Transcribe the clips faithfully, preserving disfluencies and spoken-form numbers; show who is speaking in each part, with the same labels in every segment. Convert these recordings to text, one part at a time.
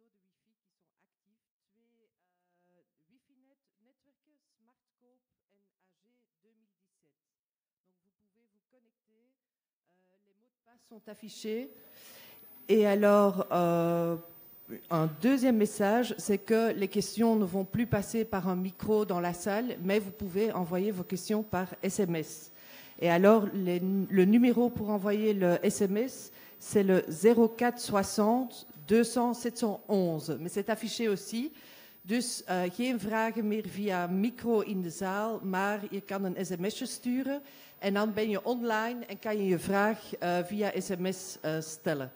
Speaker 1: réseaux de Wi-Fi qui sont actifs. Twee uh, Wi-Fi-netwerken, Smartcope en A G deux mille dix-sept. Donc vous pouvez vous connecter. Euh, les mots de passe sont affichés. Et alors, euh, un deuxième message, c'est que les questions ne vont plus passer par un micro dans la salle, mais vous pouvez envoyer vos questions par S M S. Et alors, les, le numéro pour envoyer le S M S, c'est le zéro quatre soixante deux cents sept cent onze. Mais c'est affiché aussi. Dus uh, geen vragen meer via micro in de zaal, maar je kan een sms'je sturen en dan ben je online en kan je je vraag uh, via S M S uh, stellen.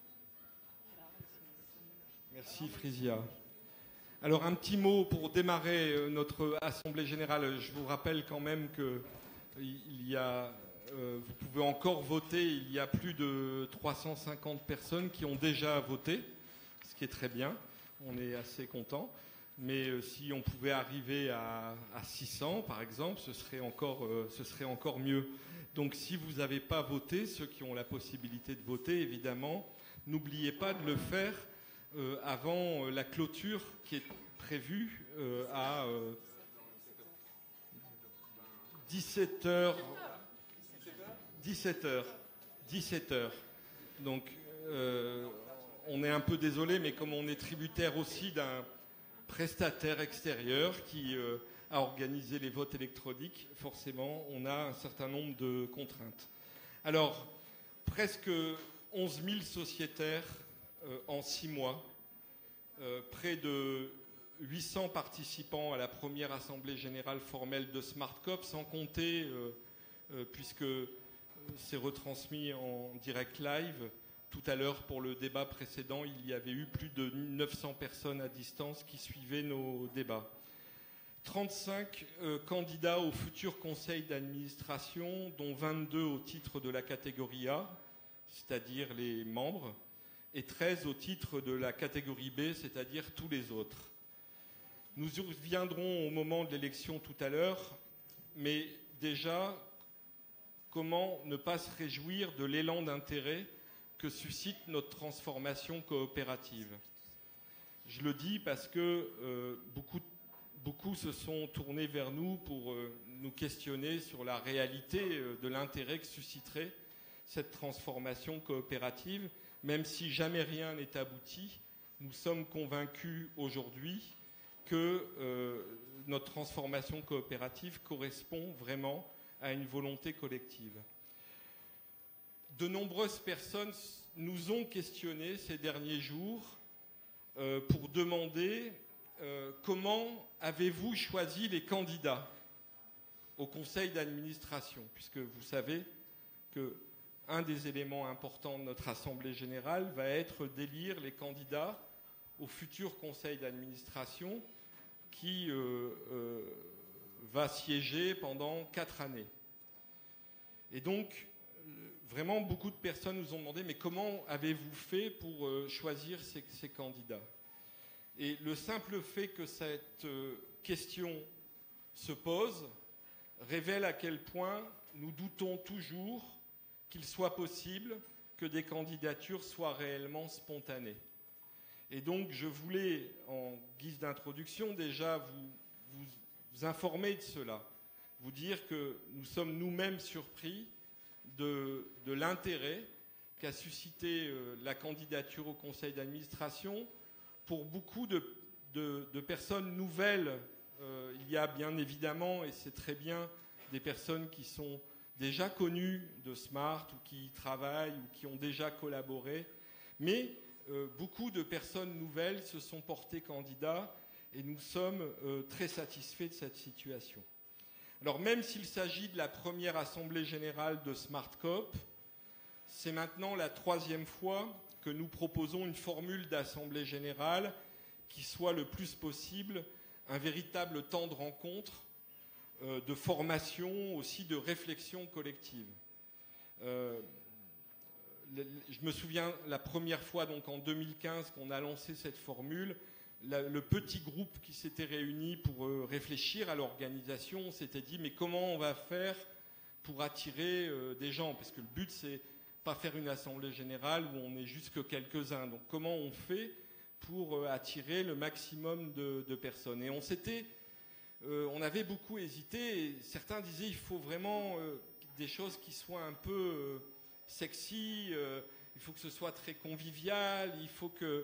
Speaker 2: Merci Frisia. Alors un petit mot pour démarrer notre Assemblée Générale. Je vous rappelle quand même qu'il y a, euh, vous pouvez encore voter, il y a plus de trois cent cinquante personnes qui ont déjà voté, ce qui est très bien, on est assez contents. Mais euh, si on pouvait arriver à, à six cents, par exemple, ce serait, encore, euh, ce serait encore mieux. Donc si vous n'avez pas voté, ceux qui ont la possibilité de voter, évidemment, n'oubliez pas de le faire euh, avant euh, la clôture qui est prévue euh, à euh, dix-sept heures. dix-sept heures. dix-sept heures. Donc euh, on est un peu désolé, mais comme on est tributaire aussi d'un prestataire extérieur qui euh, a organisé les votes électroniques, forcément, on a un certain nombre de contraintes. Alors, presque onze mille sociétaires euh, en six mois, euh, près de huit cents participants à la première Assemblée Générale formelle de SmartCoop, sans compter, euh, euh, puisque c'est retransmis en direct live. Tout à l'heure, pour le débat précédent, il y avait eu plus de neuf cents personnes à distance qui suivaient nos débats. trente-cinq euh, candidats au futur conseil d'administration, dont vingt-deux au titre de la catégorie A, c'est-à-dire les membres, et treize au titre de la catégorie B, c'est-à-dire tous les autres. Nous y reviendrons au moment de l'élection tout à l'heure, mais déjà, comment ne pas se réjouir de l'élan d'intérêt que suscite notre transformation coopérative. Je le dis parce que euh, beaucoup, beaucoup se sont tournés vers nous pour euh, nous questionner sur la réalité euh, de l'intérêt que susciterait cette transformation coopérative. Même si jamais rien n'est abouti, nous sommes convaincus aujourd'hui que euh, notre transformation coopérative correspond vraiment à une volonté collective. De nombreuses personnes nous ont questionnés ces derniers jours euh, pour demander euh, comment avez-vous choisi les candidats au conseil d'administration, puisque vous savez qu'un des éléments importants de notre Assemblée Générale va être d'élire les candidats au futur conseil d'administration qui euh, euh, va siéger pendant quatre années. Et donc, vraiment, beaucoup de personnes nous ont demandé « Mais comment avez-vous fait pour euh, choisir ces, ces candidats ?» Et le simple fait que cette euh, question se pose révèle à quel point nous doutons toujours qu'il soit possible que des candidatures soient réellement spontanées. Et donc, je voulais, en guise d'introduction, déjà vous, vous, vous informer de cela, vous dire que nous sommes nous-mêmes surpris de, de l'intérêt qu'a suscité euh, la candidature au conseil d'administration. Pour beaucoup de, de, de personnes nouvelles, euh, il y a bien évidemment, et c'est très bien, des personnes qui sont déjà connues de Smart ou qui y travaillent ou qui ont déjà collaboré, mais euh, beaucoup de personnes nouvelles se sont portées candidats et nous sommes euh, très satisfaits de cette situation. Alors même s'il s'agit de la première Assemblée Générale de SmartCoop, c'est maintenant la troisième fois que nous proposons une formule d'Assemblée Générale qui soit le plus possible un véritable temps de rencontre, euh, de formation, aussi de réflexion collective. Euh, le, je me souviens la première fois, donc en deux mille quinze, qu'on a lancé cette formule, la, le petit groupe qui s'était réuni pour euh, réfléchir à l'organisation, on s'était dit mais comment on va faire pour attirer euh, des gens, parce que le but c'est pas faire une assemblée générale où on est juste que quelques-uns. Donc comment on fait pour euh, attirer le maximum de, de personnes. Et on s'était, euh, on avait beaucoup hésité. Et certains disaient il faut vraiment euh, des choses qui soient un peu euh, sexy. Euh, il faut que ce soit très convivial. Il faut que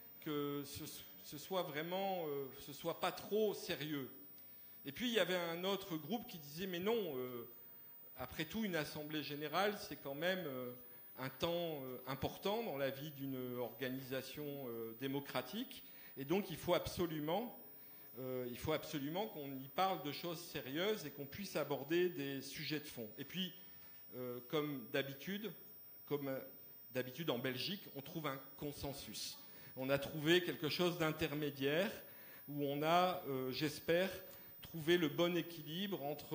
Speaker 2: que ce, ce soit vraiment, euh, ce soit pas trop sérieux. Et puis il y avait un autre groupe qui disait mais non. Euh, Après tout, une assemblée générale, c'est quand même euh, un temps euh, important dans la vie d'une organisation euh, démocratique. Et donc, il faut absolument, euh, il faut absolument qu'on y parle de choses sérieuses et qu'on puisse aborder des sujets de fond. Et puis, euh, comme d'habitude, comme d'habitude en Belgique, on trouve un consensus. On a trouvé quelque chose d'intermédiaire où on a, euh, j'espère, trouvé le bon équilibre entre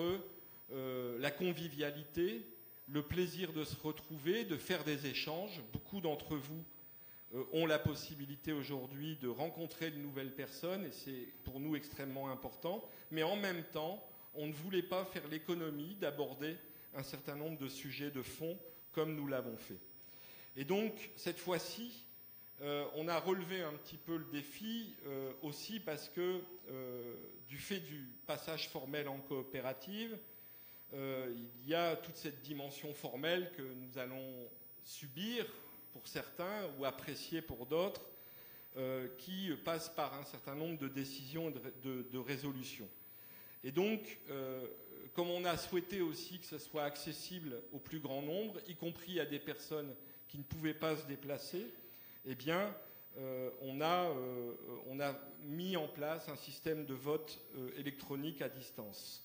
Speaker 2: Euh, la convivialité, le plaisir de se retrouver, de faire des échanges. Beaucoup d'entre vous euh, ont la possibilité aujourd'hui de rencontrer de nouvelles personnes et c'est pour nous extrêmement important. Mais en même temps, on ne voulait pas faire l'économie d'aborder un certain nombre de sujets de fond comme nous l'avons fait. Et donc, cette fois-ci, euh, on a relevé un petit peu le défi euh, aussi parce que euh, du fait du passage formel en coopérative, Euh, il y a toute cette dimension formelle que nous allons subir pour certains ou apprécier pour d'autres, euh, qui passe par un certain nombre de décisions et de, de, de résolutions. Et donc, euh, comme on a souhaité aussi que ce soit accessible au plus grand nombre, y compris à des personnes qui ne pouvaient pas se déplacer, eh bien, euh, on, a, euh, on a mis en place un système de vote euh, électronique à distance.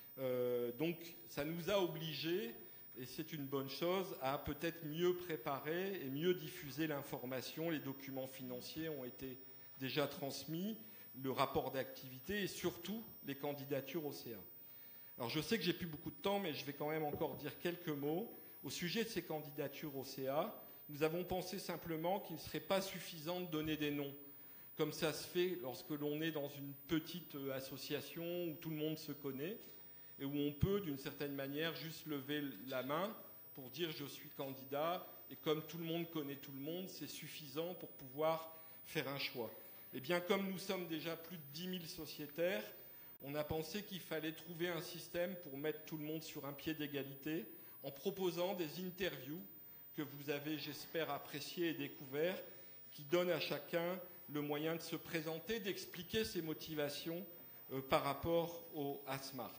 Speaker 2: Euh, donc ça nous a obligés, et c'est une bonne chose, à peut-être mieux préparer et mieux diffuser l'information. Les documents financiers ont été déjà transmis, le rapport d'activité et surtout les candidatures au C A. Alors je sais que j'ai plus beaucoup de temps, mais je vais quand même encore dire quelques mots. Au sujet de ces candidatures au C A, nous avons pensé simplement qu'il ne serait pas suffisant de donner des noms, comme ça se fait lorsque l'on est dans une petite association où tout le monde se connaît, et où on peut, d'une certaine manière, juste lever la main pour dire « je suis candidat », et comme tout le monde connaît tout le monde, c'est suffisant pour pouvoir faire un choix. Eh bien, comme nous sommes déjà plus de dix mille sociétaires, on a pensé qu'il fallait trouver un système pour mettre tout le monde sur un pied d'égalité, en proposant des interviews que vous avez, j'espère, appréciées et découvertes, qui donnent à chacun le moyen de se présenter, d'expliquer ses motivations euh, par rapport au ASMART.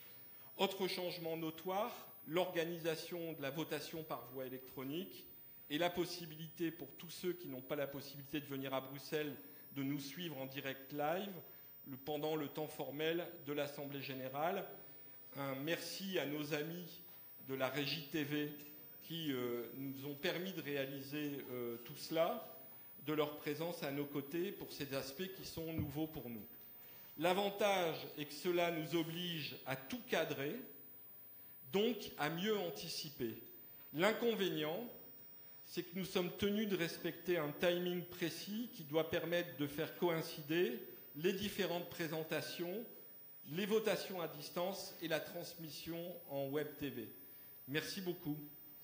Speaker 2: Autre changement notoire, l'organisation de la votation par voie électronique et la possibilité pour tous ceux qui n'ont pas la possibilité de venir à Bruxelles de nous suivre en direct live le, pendant le temps formel de l'Assemblée générale. Un merci à nos amis de la Régie T V qui euh, nous ont permis de réaliser euh, tout cela, de leur présence à nos côtés pour ces aspects qui sont nouveaux pour nous. L'avantage est que cela nous oblige à tout cadrer, donc à mieux anticiper. L'inconvénient, c'est que nous sommes tenus de respecter un timing précis qui doit permettre de faire coïncider les différentes présentations, les votations à distance et la transmission en web T V. Merci beaucoup.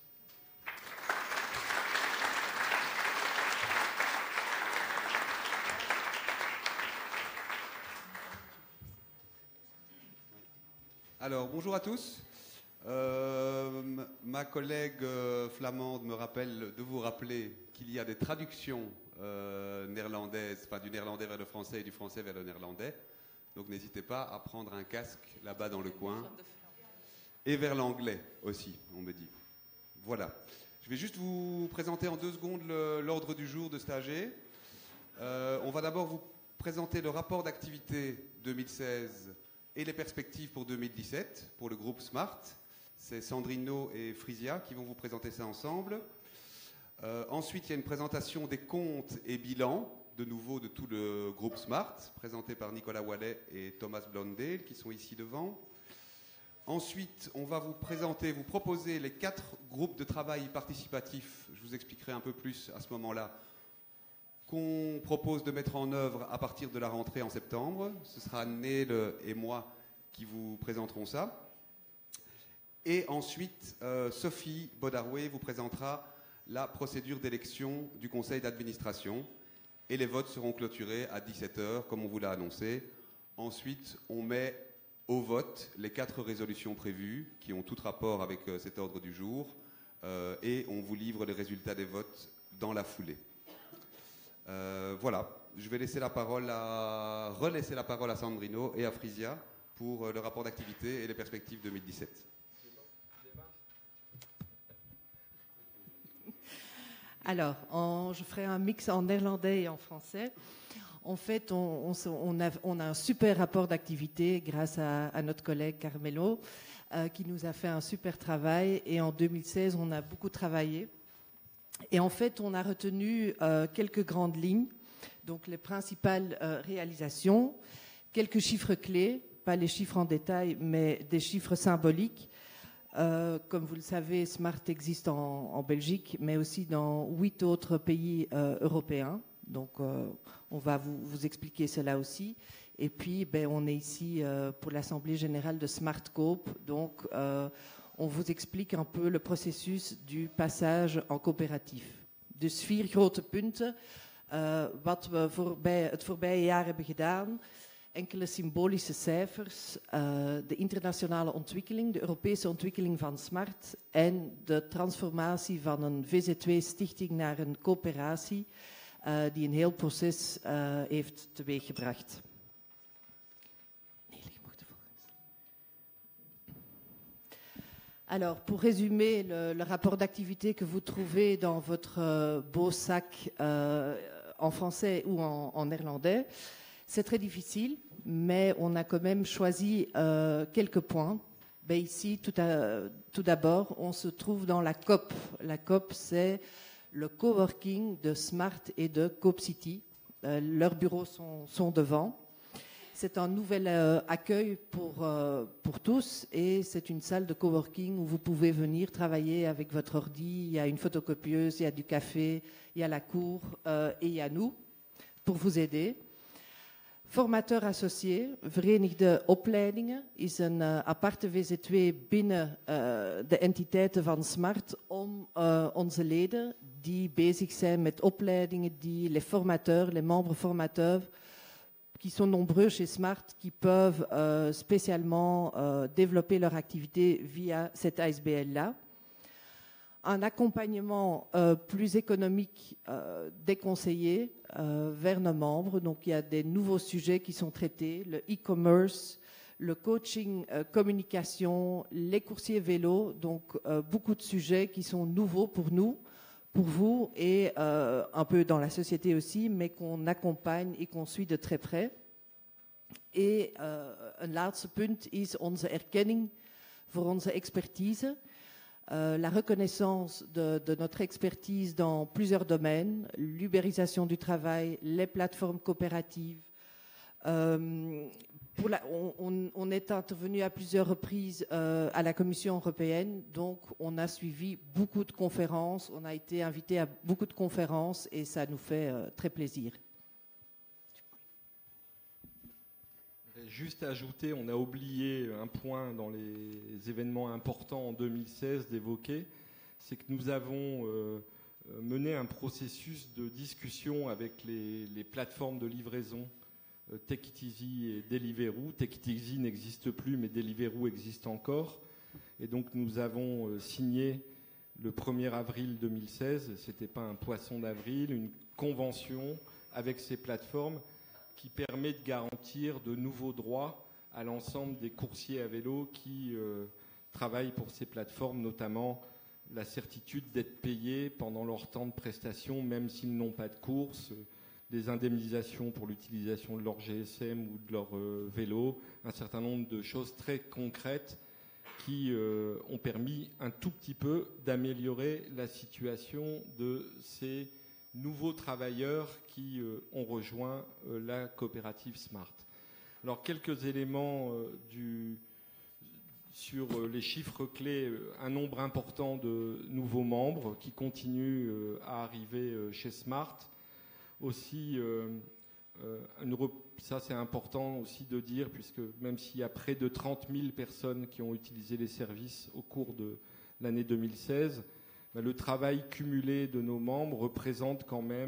Speaker 3: Alors, bonjour à tous. Euh, ma collègue euh, flamande me rappelle de vous rappeler qu'il y a des traductions euh, néerlandaises, enfin du néerlandais vers le français et du français vers le néerlandais. Donc n'hésitez pas à prendre un casque là-bas dans le coin. Et vers l'anglais aussi, on me dit. Voilà. Je vais juste vous présenter en deux secondes le, l'ordre du jour de cet A G. Euh, on va d'abord vous présenter le rapport d'activité deux mille seize et les perspectives pour deux mille dix-sept pour le groupe SMART. C'est Sandrino et Frisia qui vont vous présenter ça ensemble. Euh, ensuite, il y a une présentation des comptes et bilans, de nouveau de tout le groupe SMART, présenté par Nicolas Wallet et Thomas Blondale, qui sont ici devant. Ensuite, on va vous présenter, vous proposer les quatre groupes de travail participatifs, je vous expliquerai un peu plus à ce moment-là, qu'on propose de mettre en œuvre à partir de la rentrée en septembre. Ce sera Neil et moi qui vous présenterons ça. Et ensuite, euh, Sophie Bodaroué vous présentera la procédure d'élection du conseil d'administration. et les votes seront clôturés à dix-sept heures, comme on vous l'a annoncé. Ensuite, on met au vote les quatre résolutions prévues, qui ont tout rapport avec euh, cet ordre du jour, euh, et on vous livre les résultats des votes dans la foulée. Euh, voilà, je vais laisser la parole à, relaisser la parole à Sandrino et à Frisia pour euh, le rapport d'activité et les perspectives deux mille dix-sept.
Speaker 1: Alors, en, je ferai un mix en néerlandais et en français. En fait, on, on, on, a, on a un super rapport d'activité grâce à, à notre collègue Carmelo, euh, qui nous a fait un super travail. Et en deux mille seize, on a beaucoup travaillé. Et en fait, on a retenu euh, quelques grandes lignes, donc les principales euh, réalisations, quelques chiffres clés, pas les chiffres en détail, mais des chiffres symboliques. Euh, comme vous le savez, Smart existe en, en Belgique, mais aussi dans huit autres pays euh, européens. Donc, euh, on va vous, vous expliquer cela aussi. Et puis, ben, on est ici euh, pour l'Assemblée générale de Smartcoop. Donc, euh, on vous explique un peu le processus du passage en coöperatief. Dus vier grote punten. Uh, wat we voorbij, het voorbije jaar hebben gedaan. Enkele symbolische cijfers. Uh, de internationale ontwikkeling, de Europese ontwikkeling van Smart. En de transformatie van een V Z twee-stichting naar een coöperatie. Uh, die een heel proces uh, heeft teweeggebracht. Alors, pour résumer le, le rapport d'activité que vous trouvez dans votre euh, beau sac euh, en français ou en, en néerlandais, c'est très difficile, mais on a quand même choisi euh, quelques points. Ben ici, tout, à, tout d'abord, on se trouve dans la C O P. La C O P, c'est le coworking de Smart et de Coop City. Euh, leurs bureaux sont, sont devant. C'est un nouvel euh, accueil pour, euh, pour tous et c'est une salle de coworking où vous pouvez venir travailler avec votre ordi. Il y a une photocopieuse, il y a du café, il y a la cour euh, et il y a nous pour vous aider. Formateur associé, Verenigde Opleidingen, is een uh, aparte V Z twee binnen uh, de entiteiten van Smart om uh, onze leden die bezig zijn met opleidingen, die les formateurs, les membres formateurs, qui sont nombreux chez Smart, qui peuvent euh, spécialement euh, développer leur activité via cette A S B L-là. Un accompagnement euh, plus économique euh, des conseillers euh, vers nos membres. Donc, il y a des nouveaux sujets qui sont traités, le e-commerce, le coaching euh, communication, les coursiers vélo. Donc, euh, beaucoup de sujets qui sont nouveaux pour nous, pour vous et euh, un peu dans la société aussi, mais qu'on accompagne et qu'on suit de très près. Et uh, een laatste punt is onze erkenning voor onze expertise. Uh, la reconnaissance de, de notre expertise dans plusieurs domaines, l'ubérisation du travail, les plateformes coopératives. Euh, pour la, on, on est intervenu à plusieurs reprises euh, à la Commission européenne, donc on a suivi beaucoup de conférences, on a été invité à beaucoup de conférences et ça nous fait euh, très plaisir.
Speaker 2: Juste ajouter, on a oublié un point dans les événements importants en deux mille seize d'évoquer, c'est que nous avons euh, mené un processus de discussion avec les, les plateformes de livraison euh, Take It Easy et Deliveroo. Take It Easy n'existe plus, mais Deliveroo existe encore. Et donc nous avons euh, signé le premier avril deux mille seize, ce n'était pas un poisson d'avril, une convention avec ces plateformes qui permet de garantir de nouveaux droits à l'ensemble des coursiers à vélo qui euh, travaillent pour ces plateformes, notamment la certitude d'être payés pendant leur temps de prestation, même s'ils n'ont pas de course, des indemnisations pour l'utilisation de leur G S M ou de leur euh, vélo, un certain nombre de choses très concrètes qui euh, ont permis un tout petit peu d'améliorer la situation de ces nouveaux travailleurs qui euh, ont rejoint euh, la coopérative Smart. Alors, quelques éléments euh, du, sur euh, les chiffres clés. Euh, un nombre important de nouveaux membres qui continuent euh, à arriver euh, chez Smart. Aussi, euh, euh, une rep- ça c'est important aussi de dire, puisque même s'il y a près de trente mille personnes qui ont utilisé les services au cours de l'année deux mille seize, le travail cumulé de nos membres représente quand même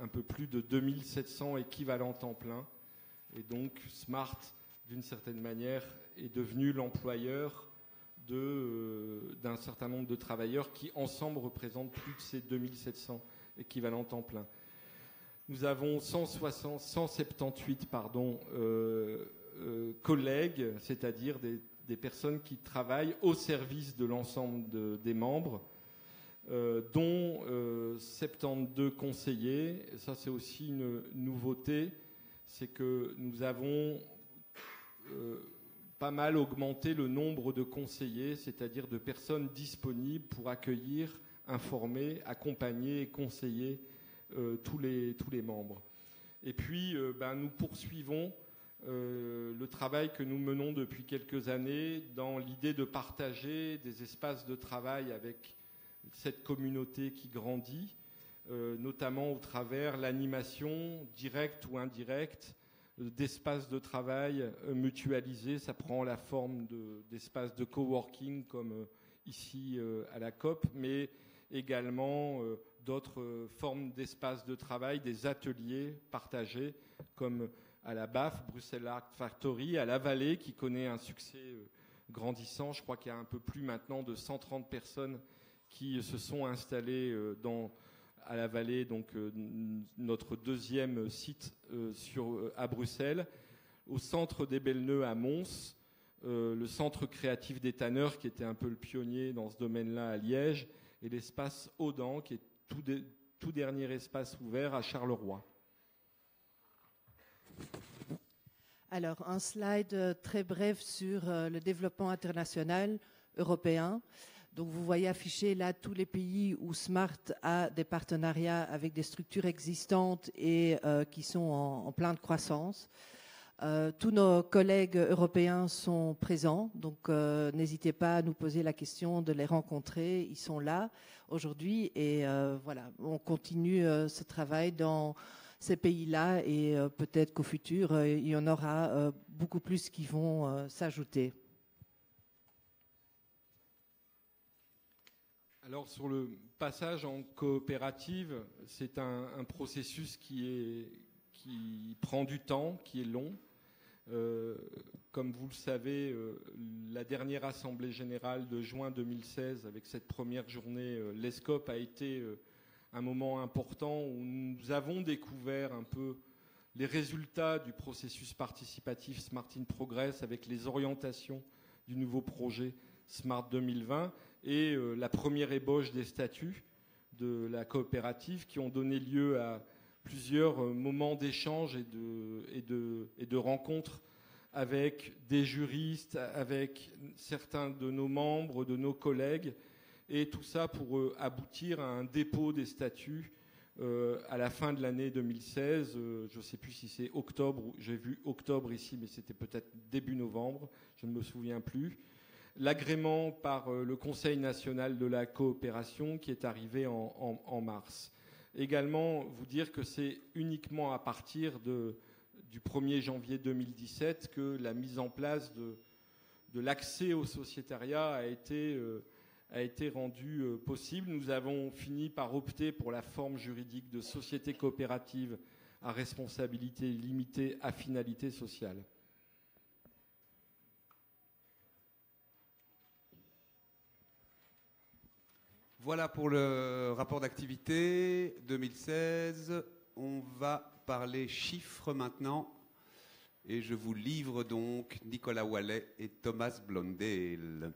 Speaker 2: un peu plus de deux mille sept cents équivalents temps plein. Et donc Smart, d'une certaine manière, est devenu l'employeur de, euh, d'un certain nombre de travailleurs qui, ensemble, représentent plus de ces deux mille sept cents équivalents temps plein. Nous avons cent soixante, cent soixante-dix-huit pardon, euh, euh, collègues, c'est-à-dire des, des personnes qui travaillent au service de l'ensemble de, des membres, euh, dont euh, soixante-douze conseillers. Et ça, c'est aussi une nouveauté, c'est que nous avons euh, pas mal augmenté le nombre de conseillers, c'est-à-dire de personnes disponibles pour accueillir, informer, accompagner et conseiller Euh, tous, les, tous les membres. Et puis, euh, ben, nous poursuivons euh, le travail que nous menons depuis quelques années dans l'idée de partager des espaces de travail avec cette communauté qui grandit, euh, notamment au travers l'animation directe ou indirecte euh, d'espaces de travail euh, mutualisés. Ça prend la forme de, d'espaces de coworking comme euh, ici euh, à la C O P, mais également euh, d'autres euh, formes d'espaces de travail, des ateliers partagés, comme à la B A F, Bruxelles Art Factory, à la Vallée, qui connaît un succès euh, grandissant. Je crois qu'il y a un peu plus maintenant de cent trente personnes qui euh, se sont installées euh, dans, à la Vallée, donc euh, n- notre deuxième site euh, sur, euh, à Bruxelles, au centre des Belles-Neux à Mons, euh, le centre créatif des tanneurs, qui était un peu le pionnier dans ce domaine-là à Liège, et l'espace Audan, qui est tout, de, tout dernier espace ouvert à Charleroi.
Speaker 1: Alors, un slide très bref sur le développement international européen. Donc, vous voyez affiché là tous les pays où Smart a des partenariats avec des structures existantes et euh, qui sont en, en pleine croissance. Euh, tous nos collègues européens sont présents, donc euh, n'hésitez pas à nous poser la question de les rencontrer. Ils sont là aujourd'hui et euh, voilà, on continue euh, ce travail dans ces pays-là et euh, peut-être qu'au futur, euh, il y en aura euh, beaucoup plus qui vont euh, s'ajouter.
Speaker 2: Alors sur le passage en coopérative, c'est un, un processus qui, est, qui prend du temps, qui est long. Euh, comme vous le savez, euh, la dernière Assemblée générale de juin deux mille seize, avec cette première journée, euh, l'E S C O P a été euh, un moment important où nous avons découvert un peu les résultats du processus participatif Smart in Progress avec les orientations du nouveau projet Smart deux mille vingt et euh, la première ébauche des statuts de la coopérative qui ont donné lieu à plusieurs moments d'échange et de, et, de, et de rencontres avec des juristes, avec certains de nos membres, de nos collègues, et tout ça pour euh, aboutir à un dépôt des statuts euh, à la fin de l'année deux mille seize. Euh, je ne sais plus si c'est octobre, j'ai vu octobre ici, mais c'était peut-être début novembre, je ne me souviens plus. L'agrément par euh, le Conseil national de la coopération qui est arrivé en, en, en mars. Également, vous dire que c'est uniquement à partir de, du premier janvier deux mille dix-sept que la mise en place de, de l'accès au sociétariat a été, euh, a été rendue euh, possible. Nous avons fini par opter pour la forme juridique de société coopérative à responsabilité limitée à finalité sociale.
Speaker 3: Voilà pour le rapport d'activité deux mille seize. On va parler chiffres maintenant. Et je vous livre donc Nicolas Wallet et Thomas Blondel.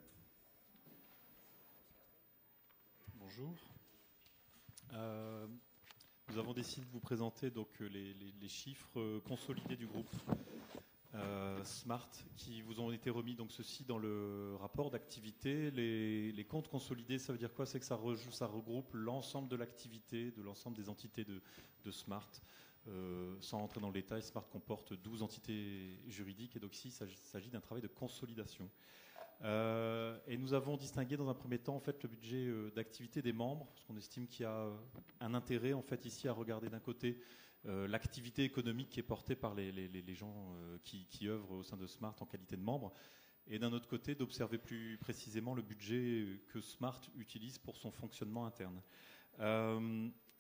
Speaker 4: Bonjour. Euh, nous avons décidé de vous présenter donc les, les, les chiffres consolidés du groupe Euh, Smart qui vous ont été remis, donc ceci dans le rapport d'activité. Les, les comptes consolidés, ça veut dire quoi? C'est que ça, re, ça regroupe l'ensemble de l'activité, de l'ensemble des entités de, de Smart. Euh, sans rentrer dans le détail, Smart comporte douze entités juridiques et donc ici il s'agit d'un travail de consolidation. Euh, et nous avons distingué dans un premier temps en fait, le budget euh, d'activité des membres, parce qu'on estime qu'il y a un intérêt en fait, ici à regarder d'un côté Euh, l'activité économique qui est portée par les, les, les gens euh, qui, qui œuvrent au sein de Smart en qualité de membre, et d'un autre côté d'observer plus précisément le budget que Smart utilise pour son fonctionnement interne. Euh,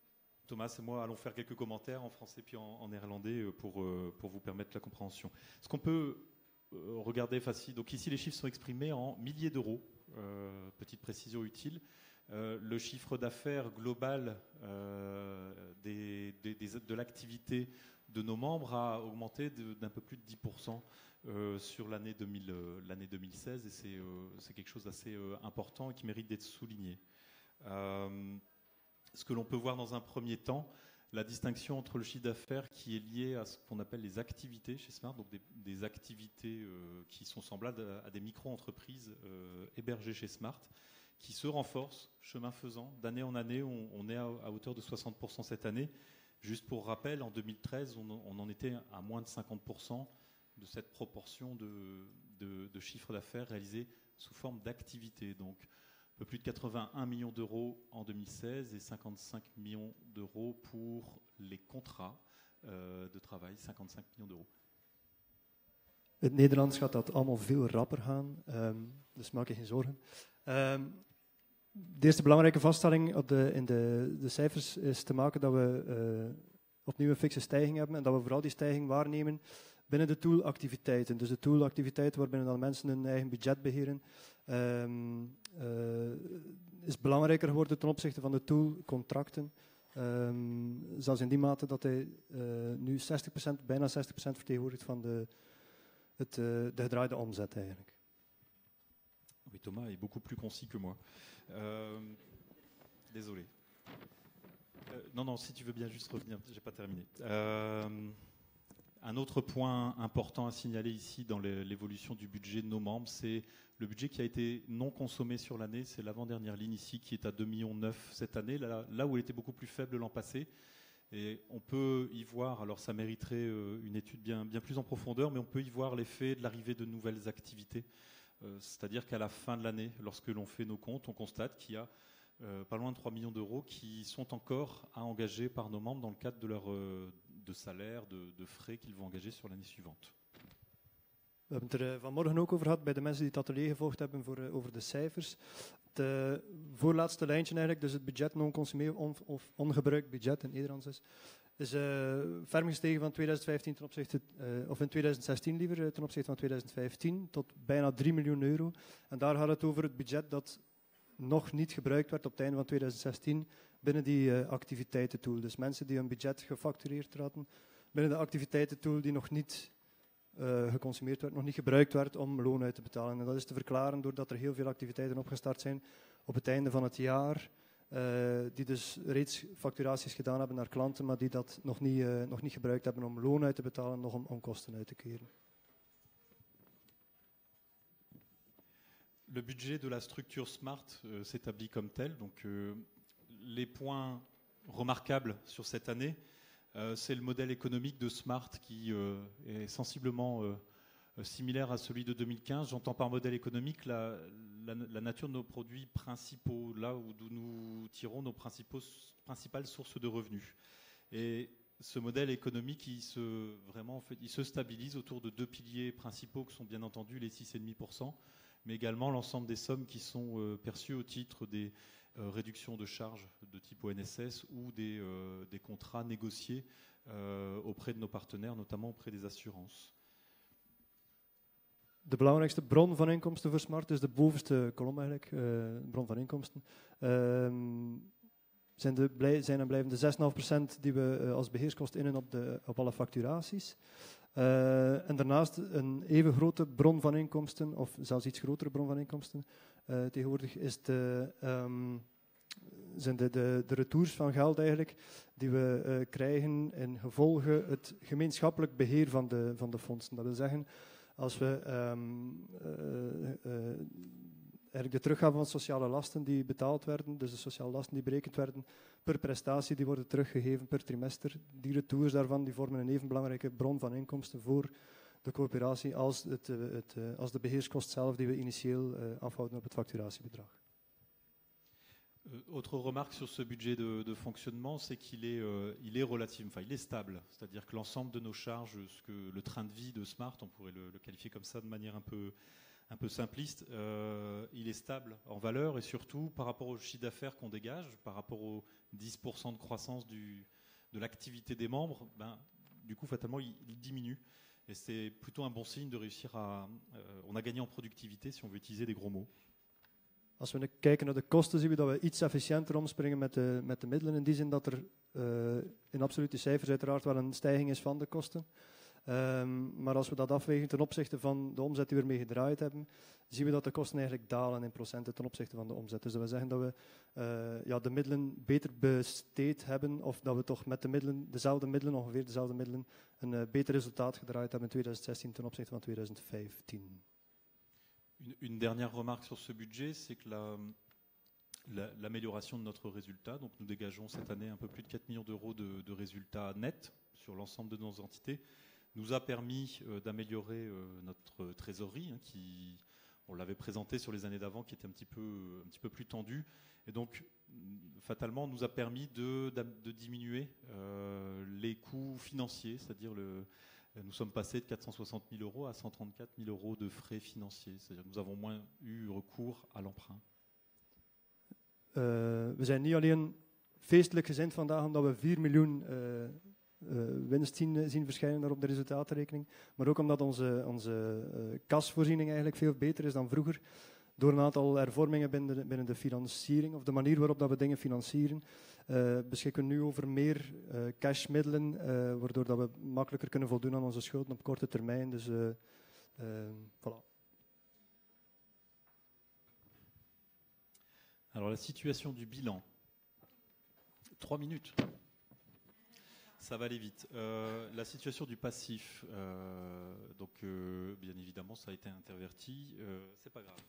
Speaker 4: Thomas et moi allons faire quelques commentaires en français puis en, en néerlandais pour, pour vous permettre la compréhension. Ce qu'on peut regarder facile, donc ici les chiffres sont exprimés en milliers d'euros, euh, petite précision utile. Euh, le chiffre d'affaires global euh, des, des, des, de l'activité de nos membres a augmenté de, d'un peu plus de dix pour cent euh, sur l'année, deux mille, euh, l'année deux mille seize et c'est, euh, c'est quelque chose d'assez euh, important et qui mérite d'être souligné. Euh, ce que l'on peut voir dans un premier temps, la distinction entre le chiffre d'affaires qui est lié à ce qu'on appelle les activités chez Smart, donc des, des activités euh, qui sont semblables à, à des micro-entreprises euh, hébergées chez Smart, qui se renforcent, chemin faisant, d'année en année. On, on est à, à hauteur de soixante pour cent cette année. Juste pour rappel, en deux mille treize, on, on en était à moins de cinquante pour cent de cette proportion de, de, de chiffre d'affaires réalisé sous forme d'activité. Donc, un peu plus de quatre-vingt-un millions d'euros en deux mille seize et cinquante-cinq millions d'euros pour les contrats euh, de travail, cinquante-cinq millions d'euros.
Speaker 5: In het Nederlands gaat dat allemaal veel rapper gaan, um, dus maak je geen zorgen. Um, de eerste belangrijke vaststelling op de, in de, de cijfers is te maken dat we uh, opnieuw een fikse stijging hebben en dat we vooral die stijging waarnemen binnen de toolactiviteiten. Dus de toolactiviteiten waarbinnen dan mensen hun eigen budget beheren, um, uh, is belangrijker geworden ten opzichte van de toolcontracten. Um, zelfs in die mate dat hij uh, nu zestig procent, bijna zestig procent vertegenwoordigt van de, het, uh, de gedraaide omzet eigenlijk.
Speaker 4: Oui, Thomas est beaucoup plus concis que moi. Euh, désolé. Euh, non, non, si tu veux bien juste revenir, j'ai pas terminé. Euh, un autre point important à signaler ici dans l'évolution du budget de nos membres, c'est le budget qui a été non consommé sur l'année. C'est l'avant-dernière ligne ici qui est à deux virgule neuf millions cette année, là, là où elle était beaucoup plus faible l'an passé. Et on peut y voir, alors ça mériterait une étude bien, bien plus en profondeur, mais on peut y voir l'effet de l'arrivée de nouvelles activités. Euh, c'est-à-dire qu'à la fin de l'année, lorsque l'on fait nos comptes, on constate qu'il y a euh, pas loin de trois millions d'euros qui sont encore à engager par nos membres dans le cadre de leur euh, de salaire, de, de frais qu'ils vont engager sur l'année suivante.
Speaker 5: We hebben het er uh, vanmorgen ook over gehad bij de mensen die het atelier gevolgd hebben voor, uh, over de cijfers. Het uh, voorlaatste lijntje eigenlijk, dus het budget non-consumé on, of ongebruikt budget in Nederlands is, is uh, ferm gestegen van twintig vijftien ten opzichte, uh, of in twintig zestien liever, uh, ten opzichte van twintig vijftien tot bijna drie miljoen euro. En daar gaat het over het budget dat nog niet gebruikt werd op het einde van twintig zestien binnen die uh, activiteitentool. Dus mensen die hun budget gefactureerd hadden binnen de activiteitentool die nog niet uh, geconsumeerd werd, nog niet gebruikt werd om loon uit te betalen. En dat is te verklaren doordat er heel veel activiteiten opgestart zijn op het einde van het jaar. Uh, die dus reeds facturaties gedaan hebben naar klanten, maar die dat nog niet, uh, nog niet gebruikt hebben om loon uit te betalen, nog om, om kosten uit te keren.
Speaker 4: Le budget de la structure Smart euh, s'établit comme tel. Donc, euh, les points remarquables sur cette année, euh, c'est le modèle économique de Smart qui euh, est sensiblement euh, similaire à celui de deux mille quinze. J'entends par modèle économique la, la, la nature de nos produits principaux, là où d'où nous tirons nos principaux, principales sources de revenus. Et ce modèle économique, il se, vraiment, en fait, il se stabilise autour de deux piliers principaux qui sont bien entendu les six virgule cinq pour cent, mais également l'ensemble des sommes qui sont euh, perçues au titre des euh, réductions de charges de type O N S S ou des, euh, des contrats négociés euh, auprès de nos partenaires, notamment auprès des assurances.
Speaker 5: De belangrijkste bron van inkomsten voor Smart is de bovenste kolom eigenlijk, uh, bron van inkomsten. Uh, zijn, de blij, zijn en blijven de zes komma vijf procent die we uh, als beheerskost innen op, de, op alle facturaties. Uh, en daarnaast een even grote bron van inkomsten, of zelfs iets grotere bron van inkomsten, uh, tegenwoordig is de, um, zijn de, de, de retours van geld eigenlijk, die we uh, krijgen in gevolge het gemeenschappelijk beheer van de, van de fondsen. Dat wil zeggen, als we um, uh, uh, eigenlijk de teruggave van sociale lasten die betaald werden, dus de sociale lasten die berekend werden per prestatie, die worden teruggegeven per trimester. Die retours daarvan die vormen een even belangrijke bron van inkomsten voor de coöperatie als, het, het, als de beheerskost zelf die we initieel uh, afhouden op het facturatiebedrag.
Speaker 4: Euh, autre remarque sur ce budget de, de fonctionnement, c'est qu'il est, euh, il est relative, enfin il est stable, c'est-à-dire que l'ensemble de nos charges, ce que le train de vie de Smart, on pourrait le, le qualifier comme ça de manière un peu, un peu simpliste, euh, il est stable en valeur et surtout par rapport au chiffre d'affaires qu'on dégage, par rapport aux dix pour cent de croissance du, de l'activité des membres, ben, du coup fatalement il, il diminue. Et c'est plutôt un bon signe de réussir à... Euh, on a gagné en productivité si on veut utiliser des gros mots.
Speaker 5: Als we kijken naar de kosten, zien we dat we iets efficiënter omspringen met de, met de middelen. In die zin dat er uh, in absolute cijfers uiteraard wel een stijging is van de kosten. Um, maar als we dat afwegen ten opzichte van de omzet die we ermee gedraaid hebben, zien we dat de kosten eigenlijk dalen in procenten ten opzichte van de omzet. Dus dat we zeggen dat we uh, ja, de middelen beter besteed hebben, of dat we toch met de middelen, dezelfde middelen, ongeveer dezelfde middelen, een uh, beter resultaat gedraaid hebben in twintig zestien ten opzichte van twintig vijftien.
Speaker 4: Une, une dernière remarque sur ce budget, c'est que la, la, l'amélioration de notre résultat, donc nous dégageons cette année un peu plus de quatre millions d'euros de, de résultats nets sur l'ensemble de nos entités, nous a permis euh, d'améliorer euh, notre trésorerie, hein, qui, on l'avait présenté sur les années d'avant, qui était un petit peu, un petit peu plus tendue, et donc fatalement nous a permis de, de diminuer euh, les coûts financiers, c'est-à-dire le nous sommes passés de quatre cent soixante mille euros à cent trente-quatre mille euros de frais financiers. C'est-à-dire que nous avons moins eu recours à l'emprunt.
Speaker 5: Uh, we zijn niet alleen feestelijk gezind vandaag omdat we vier miljoen uh, uh, winst zien, zien verschijnen daar op de resultatenrekening, maar ook omdat onze, onze uh, kasvoorziening eigenlijk veel beter is dan vroeger. Door een aantal hervormingen binnen de, binnen de financiering, of de manier waarop dat we dingen financieren, uh, beschikken we nu over meer uh, cashmiddelen, uh, waardoor dat we makkelijker kunnen voldoen aan onze schulden op korte termijn. Dus, uh, uh, voilà.
Speaker 4: Alors la situation du bilan. Trois minutes. Ça va aller vite. Euh, la situation du passif. Euh, donc, euh, bien évidemment, ça a été interverti. Euh, c'est pas grave.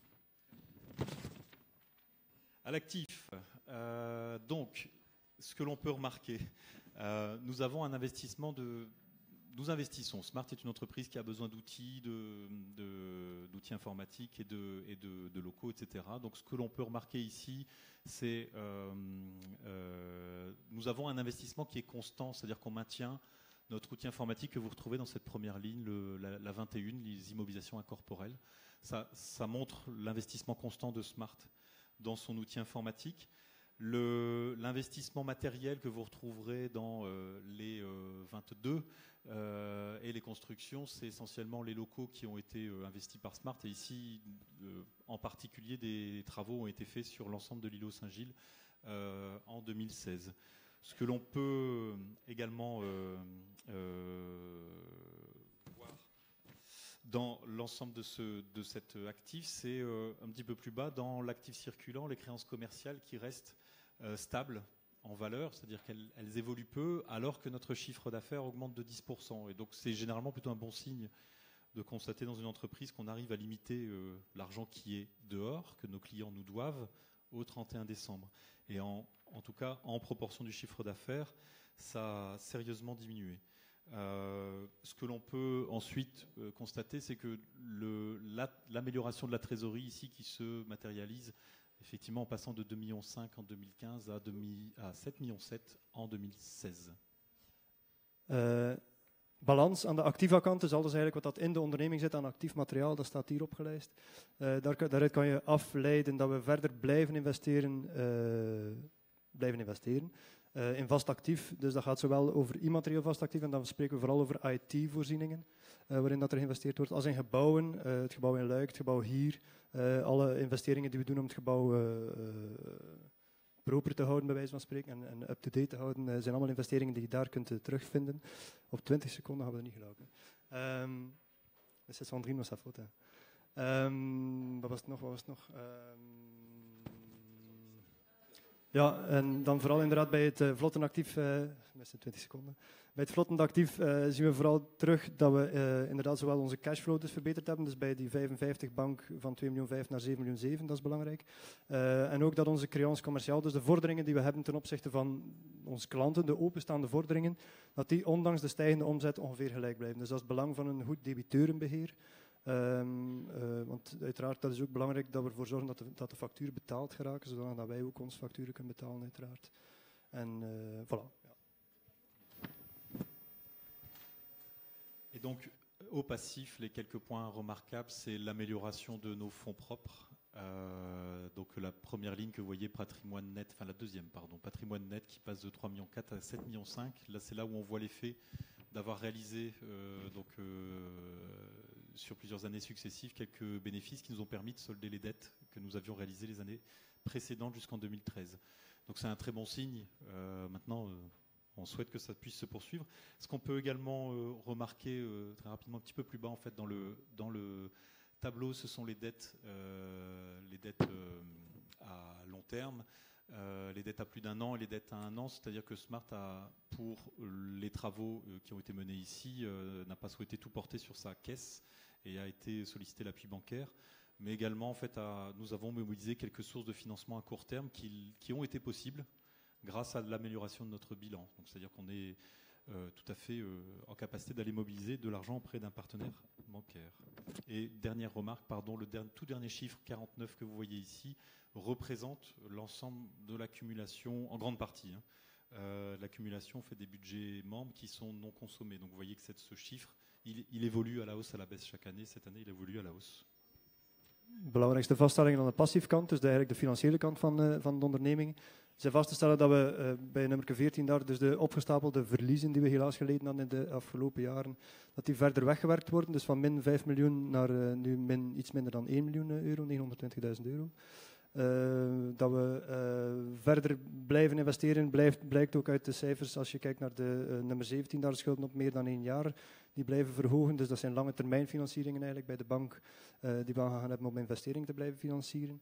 Speaker 4: À l'actif, euh, donc, ce que l'on peut remarquer, euh, nous avons un investissement de... Nous investissons. Smart est une entreprise qui a besoin d'outils, de, de, d'outils informatiques et, de, et de, de locaux, et cetera. Donc, ce que l'on peut remarquer ici, c'est euh, euh, nous avons un investissement qui est constant, c'est-à-dire qu'on maintient notre outil informatique que vous retrouvez dans cette première ligne, le, la, la vingt et un, les immobilisations incorporelles. Ça, ça montre l'investissement constant de Smart dans son outil informatique. Le, l'investissement matériel que vous retrouverez dans euh, les euh, vingt-deux euh, et les constructions, c'est essentiellement les locaux qui ont été euh, investis par Smart. Et ici, euh, en particulier, des travaux ont été faits sur l'ensemble de l'îlot Saint-Gilles euh, en deux mille seize. Ce que l'on peut également euh, euh, voir dans l'ensemble de, ce, de cet actif, c'est euh, un petit peu plus bas dans l'actif circulant, les créances commerciales qui restent euh, stables en valeur, c'est-à-dire qu'elles elles évoluent peu alors que notre chiffre d'affaires augmente de dix pour cent. Et donc c'est généralement plutôt un bon signe de constater dans une entreprise qu'on arrive à limiter euh, l'argent qui est dehors, que nos clients nous doivent, au trente et un décembre. Et en, en tout cas, en proportion du chiffre d'affaires, ça a sérieusement diminué. Euh, ce que l'on peut ensuite euh, constater, c'est que le, la, l'amélioration de la trésorerie ici qui se matérialise effectivement en passant de deux virgule cinq millions en deux mille quinze à, demi, à sept virgule sept millions en deux mille seize.
Speaker 5: Uh, balans aan de activa kant is alles eigenlijk wat dat in de onderneming zit aan actief materiaal, dat staat hier opgelijst. Uh, daar, daaruit kan je afleiden dat we verder blijven investeren, uh, blijven investeren. Uh, in vast actief, dus dat gaat zowel over immaterieel vast actief en dan spreken we vooral over I T-voorzieningen, uh, waarin dat er geïnvesteerd wordt, als in gebouwen, uh, het gebouw in Luik, het gebouw hier, uh, alle investeringen die we doen om het gebouw uh, uh, proper te houden, bij wijze van spreken, en, en up-to-date te houden, uh, zijn allemaal investeringen die je daar kunt uh, terugvinden. Op twintig seconden hebben we dat niet gelopen. Um, dus het is van drie was dat foto. Um, wat was het nog? Wat was het nog? Um, Ja, en dan vooral inderdaad bij het uh, vlottenactief, uh, met twintig seconden, bij het vlottenactief uh, zien we vooral terug dat we uh, inderdaad zowel onze cashflow dus verbeterd hebben, dus bij die vijfenvijftig bank van twee miljoen vijf naar zeven miljoen zeven, dat is belangrijk. Uh, en ook dat onze créance commerciaal, dus de vorderingen die we hebben ten opzichte van onze klanten, de openstaande vorderingen, dat die ondanks de stijgende omzet ongeveer gelijk blijven. Dus dat is het belang van een goed debiteurenbeheer. Um, uh, want uiteraard, dat is ook belangrijk dat we ervoor zorgen dat de, dat de facturen betaald geraken, zodat wij ook onze facturen kunnen betalen, uiteraard. En uh, voilà. Ja.
Speaker 4: Et donc, au passif, les quelques points remarquables, c'est l'amélioration de nos fonds propres. Euh, donc la première ligne que vous voyez, patrimoine net, enfin la deuxième, pardon, patrimoine net qui passe de trois virgule quatre millions à sept virgule cinq millions. Là, c'est là où on voit l'effet d'avoir réalisé euh, donc, euh, sur plusieurs années successives quelques bénéfices qui nous ont permis de solder les dettes que nous avions réalisées les années précédentes jusqu'en deux mille treize. Donc c'est un très bon signe. Euh, maintenant, euh, on souhaite que ça puisse se poursuivre. Ce qu'on peut également euh, remarquer euh, très rapidement, un petit peu plus bas en fait dans le, dans le tableau, ce sont les dettes, euh, les dettes euh, à long terme, euh, les dettes à plus d'un an et les dettes à un an. C'est-à-dire que Smart, a, pour les travaux euh, qui ont été menés ici, euh, n'a pas souhaité tout porter sur sa caisse et a été sollicité l'appui bancaire. Mais également, en fait, à, nous avons mobilisé quelques sources de financement à court terme qui, qui ont été possibles grâce à l'amélioration de notre bilan. Donc, c'est-à-dire qu'on est euh, tout à fait euh, en capacité d'aller mobiliser de l'argent auprès d'un partenaire bancaire. Et dernière remarque, pardon, le dernier, tout dernier chiffre, quarante-neuf, que vous voyez ici, représente l'ensemble de l'accumulation, en grande partie. Hein. Euh, l'accumulation fait des budgets membres qui sont non consommés. Donc, vous voyez que cette, ce chiffre, il, il évolue à la hausse, à la baisse chaque année. Cette année, il évolue à la hausse.
Speaker 5: De belangrijkste vaststellingen aan de passieve kant, dus de, eigenlijk de financiële kant van, uh, van de onderneming, zijn vast te stellen dat we uh, bij nummer veertien daar, dus de opgestapelde verliezen die we helaas geleden hadden in de afgelopen jaren, dat die verder weggewerkt worden, dus van min vijf miljoen naar uh, nu min, iets minder dan één miljoen euro, negenhonderdtwintigduizend euro. Uh, dat we uh, verder blijven investeren, blijft, blijkt ook uit de cijfers als je kijkt naar de uh, nummer zeventien, daar schulden op meer dan één jaar, die blijven verhogen. Dus dat zijn lange termijn financieringen eigenlijk bij de bank uh, die we gaan hebben om investeringen te blijven financieren.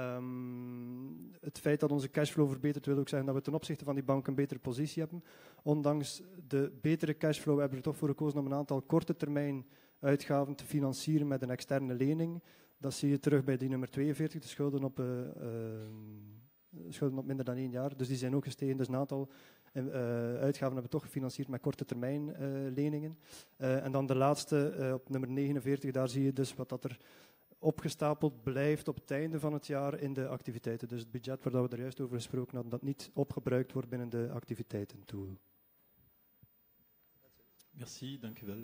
Speaker 5: Um, het feit dat onze cashflow verbetert wil ook zeggen dat we ten opzichte van die bank een betere positie hebben. Ondanks de betere cashflow hebben we er toch voor gekozen om een aantal korte termijn uitgaven te financieren met een externe lening. Dat zie je terug bij die nummer tweeënveertig, de schulden op, uh, uh, schulden op minder dan één jaar. Dus die zijn ook gestegen. Dus een aantal uh, uitgaven hebben we toch gefinancierd met korte termijn uh, leningen. Uh, en dan de laatste, uh, op nummer negenenveertig, daar zie je dus wat dat er opgestapeld blijft op het einde van het jaar in de activiteiten. Dus het budget waar we er juist over gesproken hadden, dat niet opgebruikt wordt binnen de activiteitentool.
Speaker 4: Merci, dank u wel.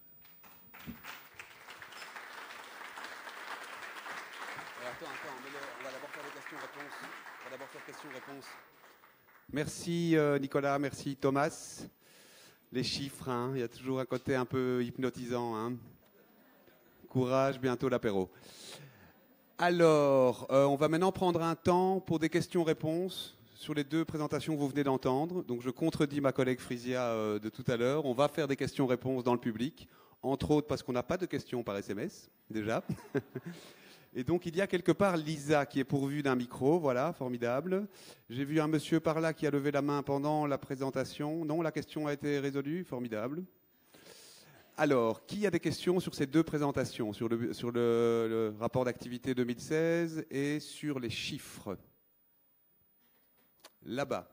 Speaker 3: Attends, attends, mais le, on va d'abord faire des questions-réponses. On va d'abord faire questions-réponses. Merci euh, Nicolas, merci Thomas. Les chiffres, hein, il y a toujours un côté un peu hypnotisant. Hein. Courage, bientôt l'apéro. Alors, euh, on va maintenant prendre un temps pour des questions-réponses sur les deux présentations que vous venez d'entendre. Donc je contredis ma collègue Frisia euh, de tout à l'heure. On va faire des questions-réponses dans le public, entre autres parce qu'on n'a pas de questions par S M S, déjà. Et donc, il y a quelque part Lisa qui est pourvue d'un micro. Voilà, formidable. J'ai vu un monsieur par là qui a levé la main pendant la présentation. Non, la question a été résolue. Formidable. Alors, qui a des questions sur ces deux présentations, sur le, sur le, le rapport d'activité deux mille seize et sur les chiffres? Là-bas.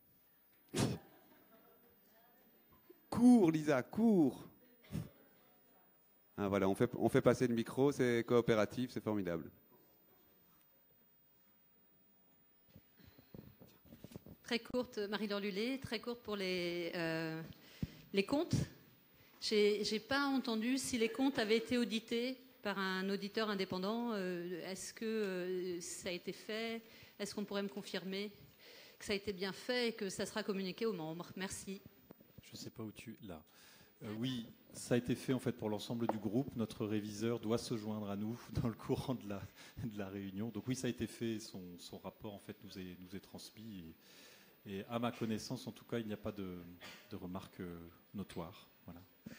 Speaker 3: Cours, Lisa, cours. Ah, voilà, on fait, on fait passer le micro, c'est coopératif, c'est formidable.
Speaker 6: Très courte, Marie-Laure Lullet, très courte pour les, euh, les comptes. J'ai, j'ai pas entendu si les comptes avaient été audités par un auditeur indépendant. Euh, est-ce que euh, ça a été fait? Est-ce qu'on pourrait me confirmer que ça a été bien fait et que ça sera communiqué aux membres? Merci.
Speaker 4: Je ne sais pas où tu... Là. Euh, oui, ça a été fait en fait pour l'ensemble du groupe. Notre réviseur doit se joindre à nous dans le courant de la, de la réunion. Donc oui, ça a été fait. Son, son rapport en fait nous est, nous est transmis. Et, et à ma connaissance, en tout cas, il n'y a pas de, de remarques euh, notoires. Voilà.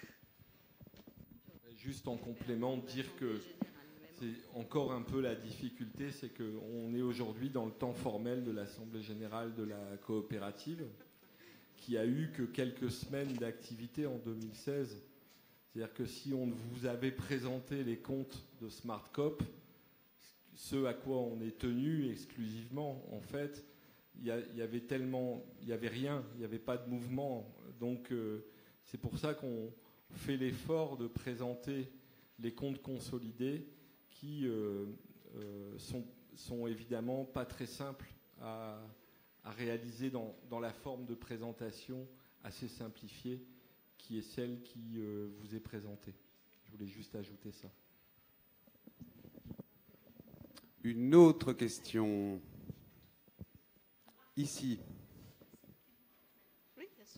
Speaker 2: Juste en complément, dire que c'est encore un peu la difficulté, c'est qu'on est aujourd'hui dans le temps formel de l'Assemblée générale de la coopérative, qui a eu que quelques semaines d'activité en deux mille seize. C'est-à-dire que si on vous avait présenté les comptes de SmartCoop, ce à quoi on est tenu exclusivement, en fait, il y, y avait tellement, il n'y avait rien, il n'y avait pas de mouvement. Donc euh, c'est pour ça qu'on fait l'effort de présenter les comptes consolidés qui euh, euh, sont, sont évidemment pas très simples à à réaliser dans, dans la forme de présentation assez simplifiée qui est celle qui euh, vous est présentée. voulais juste ajouter ça.
Speaker 3: Une autre question. Ici.
Speaker 6: Oui, bien sûr.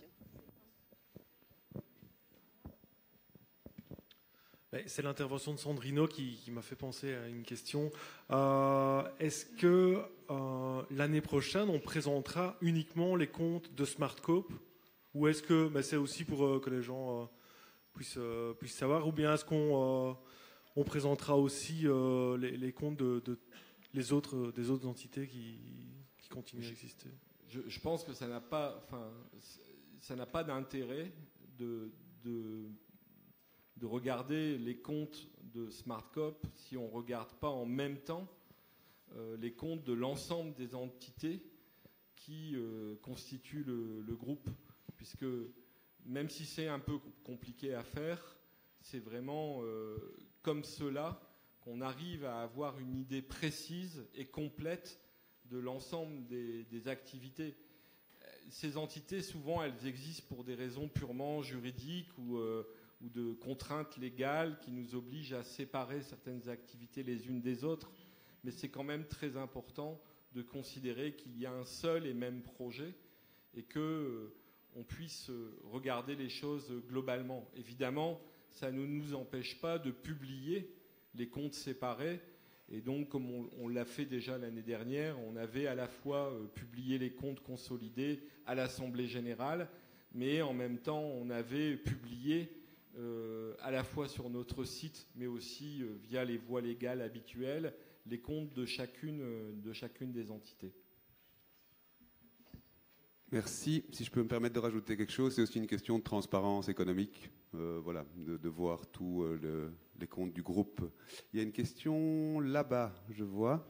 Speaker 7: C'est l'intervention de Sandrino qui, qui m'a fait penser à une question. Euh, est-ce que euh, l'année prochaine, on présentera uniquement les comptes de SmartCoop, ou est-ce que bah, c'est aussi pour euh, que les gens euh, puissent, euh, puissent savoir, ou bien est-ce qu'on euh, on présentera aussi euh, les, les comptes de, de les autres, des autres entités qui, qui continuent à exister?
Speaker 2: Je, je pense que ça n'a pas, enfin, ça n'a pas d'intérêt de, de, de regarder les comptes de SmartCoop si on ne regarde pas en même temps euh, les comptes de l'ensemble des entités qui euh, constituent le, le groupe, puisque même si c'est un peu compliqué à faire, c'est vraiment euh, comme cela qu'on arrive à avoir une idée précise et complète de l'ensemble des, des activités. Ces entités, souvent, elles existent pour des raisons purement juridiques ou, euh, ou de contraintes légales qui nous obligent à séparer certaines activités les unes des autres. Mais c'est quand même très important de considérer qu'il y a un seul et même projet et qu'on euh, puisse regarder les choses globalement. Évidemment, ça ne nous empêche pas de publier les comptes séparés. Et donc, comme on, on l'a fait déjà l'année dernière, on avait à la fois euh, publié les comptes consolidés à l'Assemblée générale, mais en même temps, on avait publié euh, à la fois sur notre site, mais aussi euh, via les voies légales habituelles, les comptes de chacune, euh, de chacune des entités.
Speaker 3: Merci. Si je peux me permettre de rajouter quelque chose, c'est aussi une question de transparence économique, euh, voilà, de, de voir tous euh, le, les comptes du groupe. Il y a une question là-bas, je vois.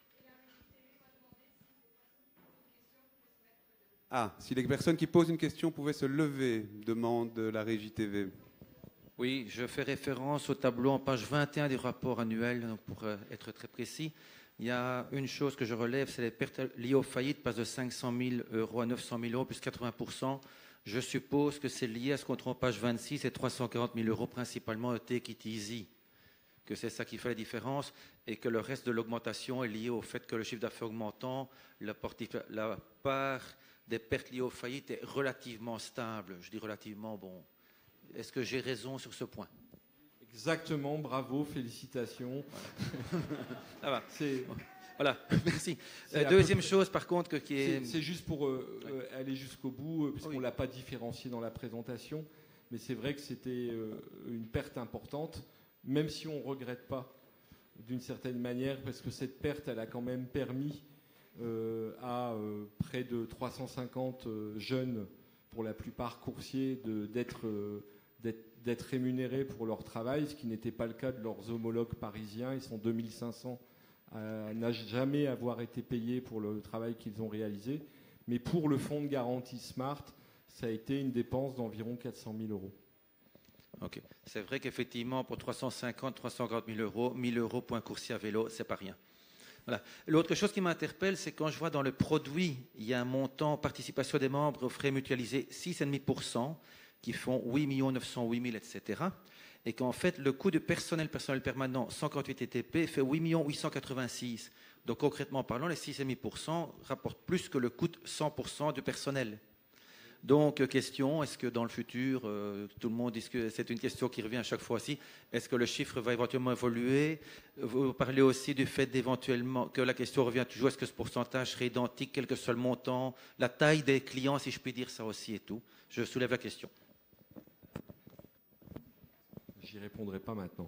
Speaker 3: Ah, si les personnes qui posent une question pouvaient se lever, demande la Régie T V.
Speaker 8: Oui, je fais référence au tableau en page vingt et un du rapport annuel, donc pour être très précis. Il y a une chose que je relève, c'est les pertes liées aux faillites passent de cinq cent mille euros à neuf cent mille euros, plus quatre-vingts pour cent. Je suppose que c'est lié à ce qu'on trouve en page vingt-six et trois cent quarante mille euros principalement de Take It Easy, que c'est ça qui fait la différence et que le reste de l'augmentation est lié au fait que le chiffre d'affaires augmentant, la, la part des pertes liées aux faillites est relativement stable. Je dis relativement, bon. Est-ce que j'ai raison sur ce point?
Speaker 2: Exactement, bravo, félicitations.
Speaker 8: Ça va.
Speaker 2: C'est...
Speaker 8: Voilà, merci. Euh, deuxième chose, par contre, que, qui est...
Speaker 2: C'est, c'est juste pour euh, ouais. euh, aller jusqu'au bout, euh, puisqu'on ne
Speaker 8: oui.
Speaker 2: l'a pas différencié dans la présentation, mais c'est vrai que c'était euh, une perte importante, même si on ne regrette pas, d'une certaine manière, parce que cette perte, elle a quand même permis euh, à euh, près de trois cent cinquante euh, jeunes, pour la plupart coursiers, de, d'être... Euh, D'être, d'être rémunérés pour leur travail, ce qui n'était pas le cas de leurs homologues parisiens. Ils sont deux mille cinq cents à n'a jamais avoir été payés pour le travail qu'ils ont réalisé. Mais pour le fonds de garantie Smart, ça a été une dépense d'environ quatre cent mille euros.
Speaker 8: Ok. C'est vrai qu'effectivement, pour trois cent cinquante, trois cent quarante mille euros, mille euros pour un coursier à vélo, c'est pas rien. Voilà. L'autre chose qui m'interpelle, c'est quand je vois dans le produit, il y a un montant participation des membres aux frais mutualisés six virgule cinq pour cent, qui font huit millions neuf cent huit mille, et cetera. Et qu'en fait, le coût du personnel, personnel permanent, cent quarante-huit E T P, fait huit millions huit cent quatre-vingt-six. Donc concrètement parlant, les six virgule cinq pour cent rapportent plus que le coût de cent pour cent du personnel. Donc, question, est-ce que dans le futur, euh, tout le monde dit que c'est une question qui revient à chaque fois aussi, est-ce que le chiffre va éventuellement évoluer? Vous parlez aussi du fait d'éventuellement, que la question revient toujours, est-ce que ce pourcentage serait identique, quel que soit le montant, la taille des clients, si je puis dire ça aussi et tout. Je soulève la question.
Speaker 2: J'y répondrai pas maintenant.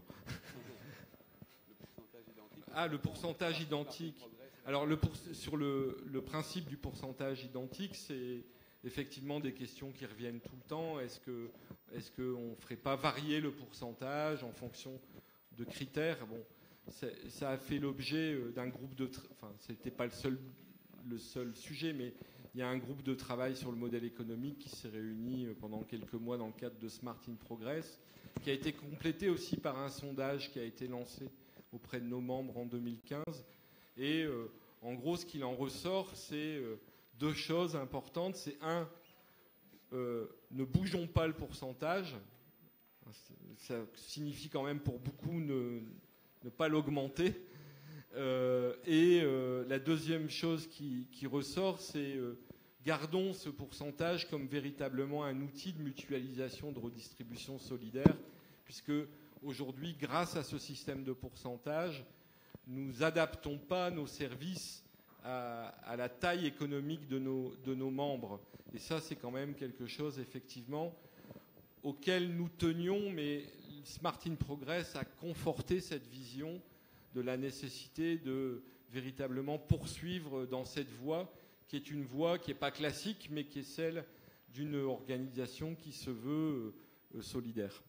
Speaker 2: Ah, le pourcentage identique. Alors, le pour... sur le, le principe du pourcentage identique, c'est effectivement des questions qui reviennent tout le temps. Est-ce que, est-ce qu'on ne ferait pas varier le pourcentage en fonction de critères? Bon, ça a fait l'objet d'un groupe de... Tra... Enfin, ce n'était pas le seul, le seul sujet, mais il y a un groupe de travail sur le modèle économique qui s'est réuni pendant quelques mois dans le cadre de Smart in Progress, qui a été complété aussi par un sondage qui a été lancé auprès de nos membres en deux mille quinze. Et euh, en gros, ce qu'il en ressort, c'est euh, deux choses importantes. C'est un, euh, ne bougeons pas le pourcentage, Ça signifie quand même pour beaucoup ne, ne pas l'augmenter. Euh, et euh, la deuxième chose qui, qui ressort, c'est euh, gardons ce pourcentage comme véritablement un outil de mutualisation, de redistribution solidaire, puisque aujourd'hui, grâce à ce système de pourcentage, nous adaptons pas nos services à, à la taille économique de nos, de nos membres. Et ça, c'est quand même quelque chose, effectivement, auquel nous tenions, mais Smart in Progress a conforté cette vision de la nécessité de véritablement poursuivre dans cette voie, qui est une voie qui n'est pas classique, mais qui est celle d'une organisation qui se veut euh, solidaire.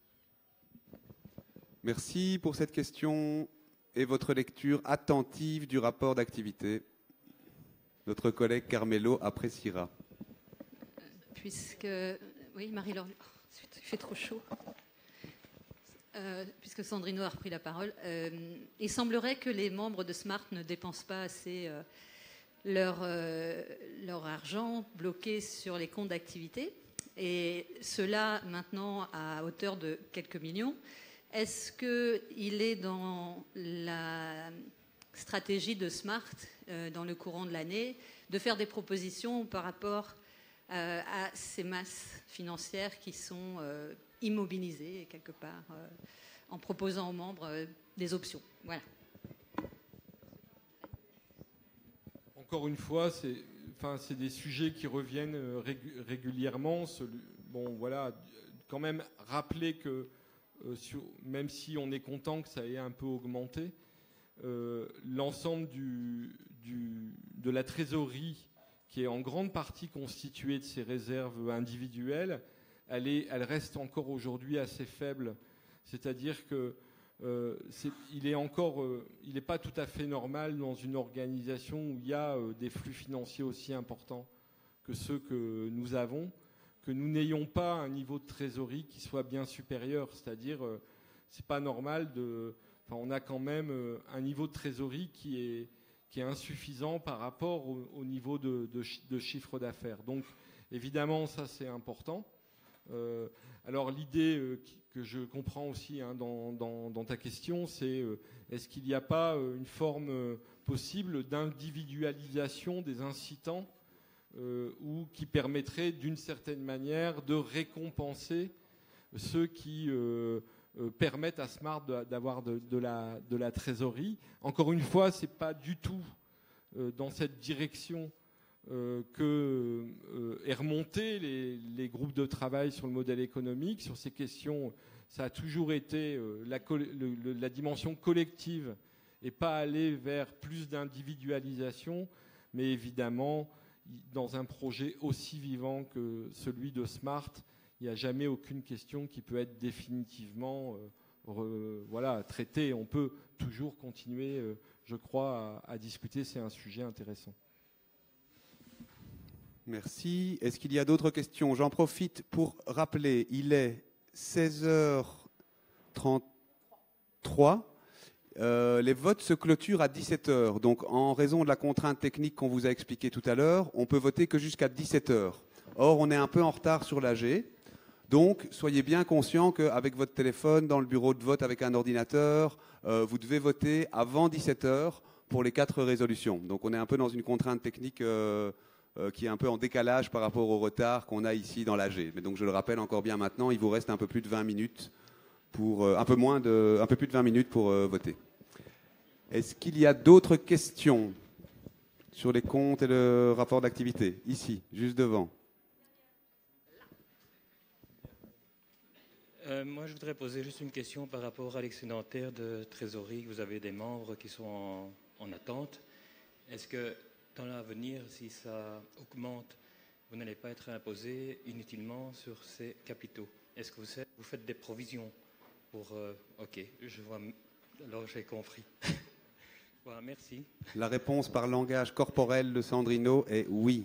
Speaker 3: Merci pour cette question et votre lecture attentive du rapport d'activité. Notre collègue Carmelo appréciera.
Speaker 6: Puisque... Oui, Marie-Laure... Oh, il fait trop chaud. Euh, puisque Sandrino a repris la parole, euh, il semblerait que les membres de Smart ne dépensent pas assez euh, leur, euh, leur argent bloqué sur les comptes d'activité, et cela maintenant à hauteur de quelques millions. Est-ce qu'il est dans la stratégie de Smart, euh, dans le courant de l'année, de faire des propositions par rapport euh, à ces masses financières qui sont euh, immobilisées quelque part, euh, en proposant aux membres euh, des options? Voilà.
Speaker 2: Encore une fois, c'est, enfin, c'est des sujets qui reviennent régu- régulièrement. Bon, voilà, quand même rappeler que euh, sur, même si on est content que ça ait un peu augmenté, euh, l'ensemble du, du, de la trésorerie, qui est en grande partie constituée de ces réserves individuelles, elle, est, elle reste encore aujourd'hui assez faible. C'est-à-dire que euh, c'est, il est encore, euh, il n'est pas tout à fait normal dans une organisation où il y a euh, des flux financiers aussi importants que ceux que nous avons, que nous n'ayons pas un niveau de trésorerie qui soit bien supérieur. C'est-à-dire, euh, c'est pas normal de, enfin, on a quand même euh, un niveau de trésorerie qui est qui est insuffisant par rapport au, au niveau de, de, de chiffre d'affaires. Donc, évidemment, ça c'est important. Euh, alors l'idée euh, que je comprends aussi hein, dans, dans, dans ta question, c'est euh, est-ce qu'il n'y a pas euh, une forme euh, possible d'individualisation des incitants euh, ou qui permettrait d'une certaine manière de récompenser ceux qui euh, euh, permettent à Smart de, d'avoir de, de, la, de la trésorerie. Encore une fois, ce n'est pas du tout euh, dans cette direction Euh, que euh, est remonté les, les groupes de travail sur le modèle économique. Sur ces questions, ça a toujours été euh, la, le, le, la dimension collective et pas aller vers plus d'individualisation, mais évidemment, dans un projet aussi vivant que celui de Smart, il n'y a jamais aucune question qui peut être définitivement euh, re, voilà, traitée. On peut toujours continuer, euh, je crois, à, à discuter. C'est un sujet intéressant.
Speaker 3: Merci. Est-ce qu'il y a d'autres questions? J'en profite pour rappeler, il est seize heures trente-trois. Euh, les votes se clôturent à dix-sept heures. Donc, en raison de la contrainte technique qu'on vous a expliquée tout à l'heure, on peut voter que jusqu'à dix-sept heures. Or, on est un peu en retard sur l'A G. Donc, soyez bien conscients qu'avec votre téléphone, dans le bureau de vote avec un ordinateur, euh, vous devez voter avant dix-sept heures pour les quatre résolutions. Donc, on est un peu dans une contrainte technique euh, euh, qui est un peu en décalage par rapport au retard qu'on a ici dans l'A G. Mais donc, je le rappelle encore bien maintenant, il vous reste un peu plus de vingt minutes pour euh, un peu moins de, un peu plus de vingt minutes pour euh, voter. Est-ce qu'il y a d'autres questions sur les comptes et le rapport d'activité? Ici, juste devant.
Speaker 9: Euh, moi, je voudrais poser juste une question par rapport à l'excédentaire de trésorerie. Vous avez des membres qui sont en, en attente. Est-ce que dans l'avenir, si ça augmente, vous n'allez pas être imposé inutilement sur ces capitaux? Est-ce que vous, vous faites des provisions pour... Euh, ok, je vois... Alors, j'ai compris. Voilà, merci.
Speaker 3: La réponse par langage corporel de Sandrino est oui.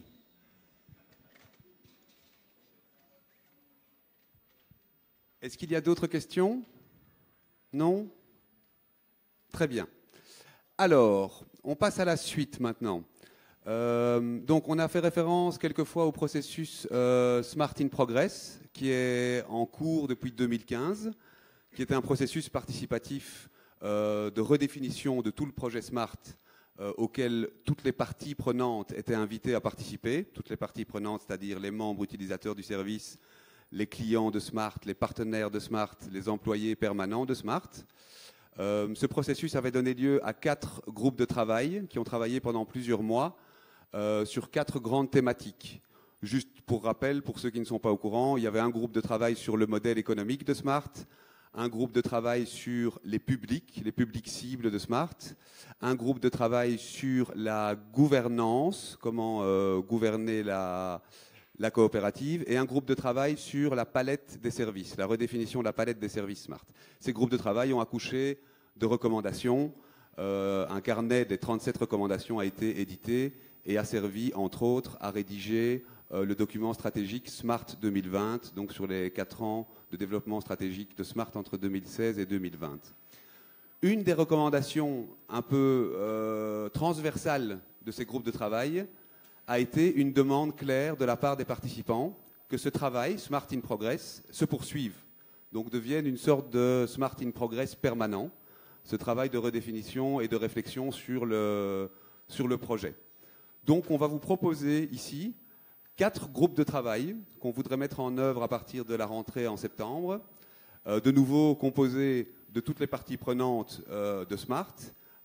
Speaker 3: Est-ce qu'il y a d'autres questions? Non? Très bien. Alors, on passe à la suite maintenant. Euh, donc on a fait référence quelquefois au processus euh, Smart in Progress, qui est en cours depuis deux mille quinze, qui était un processus participatif euh, de redéfinition de tout le projet Smart, euh, auquel toutes les parties prenantes étaient invitées à participer, toutes les parties prenantes, c'est-à-dire les membres utilisateurs du service, les clients de Smart, les partenaires de Smart, les employés permanents de Smart. Euh, ce processus avait donné lieu à quatre groupes de travail qui ont travaillé pendant plusieurs mois euh, sur quatre grandes thématiques. Juste pour rappel, pour ceux qui ne sont pas au courant, il y avait un groupe de travail sur le modèle économique de Smart, un groupe de travail sur les publics, les publics cibles de Smart, un groupe de travail sur la gouvernance, comment euh, gouverner la, la coopérative, et un groupe de travail sur la palette des services, la redéfinition de la palette des services Smart. Ces groupes de travail ont accouché de recommandations. Euh, un carnet des trente-sept recommandations a été édité et a servi, entre autres, à rédiger euh, le document stratégique Smart deux mille vingt, donc sur les quatre ans de développement stratégique de Smart entre deux mille seize et deux mille vingt. Une des recommandations un peu euh, transversales de ces groupes de travail a été une demande claire de la part des participants que ce travail, Smart in Progress, se poursuive, donc devienne une sorte de Smart in Progress permanent, ce travail de redéfinition et de réflexion sur le, sur le projet. Donc on va vous proposer ici quatre groupes de travail qu'on voudrait mettre en œuvre à partir de la rentrée en septembre, euh, de nouveau composés de toutes les parties prenantes euh, de Smart,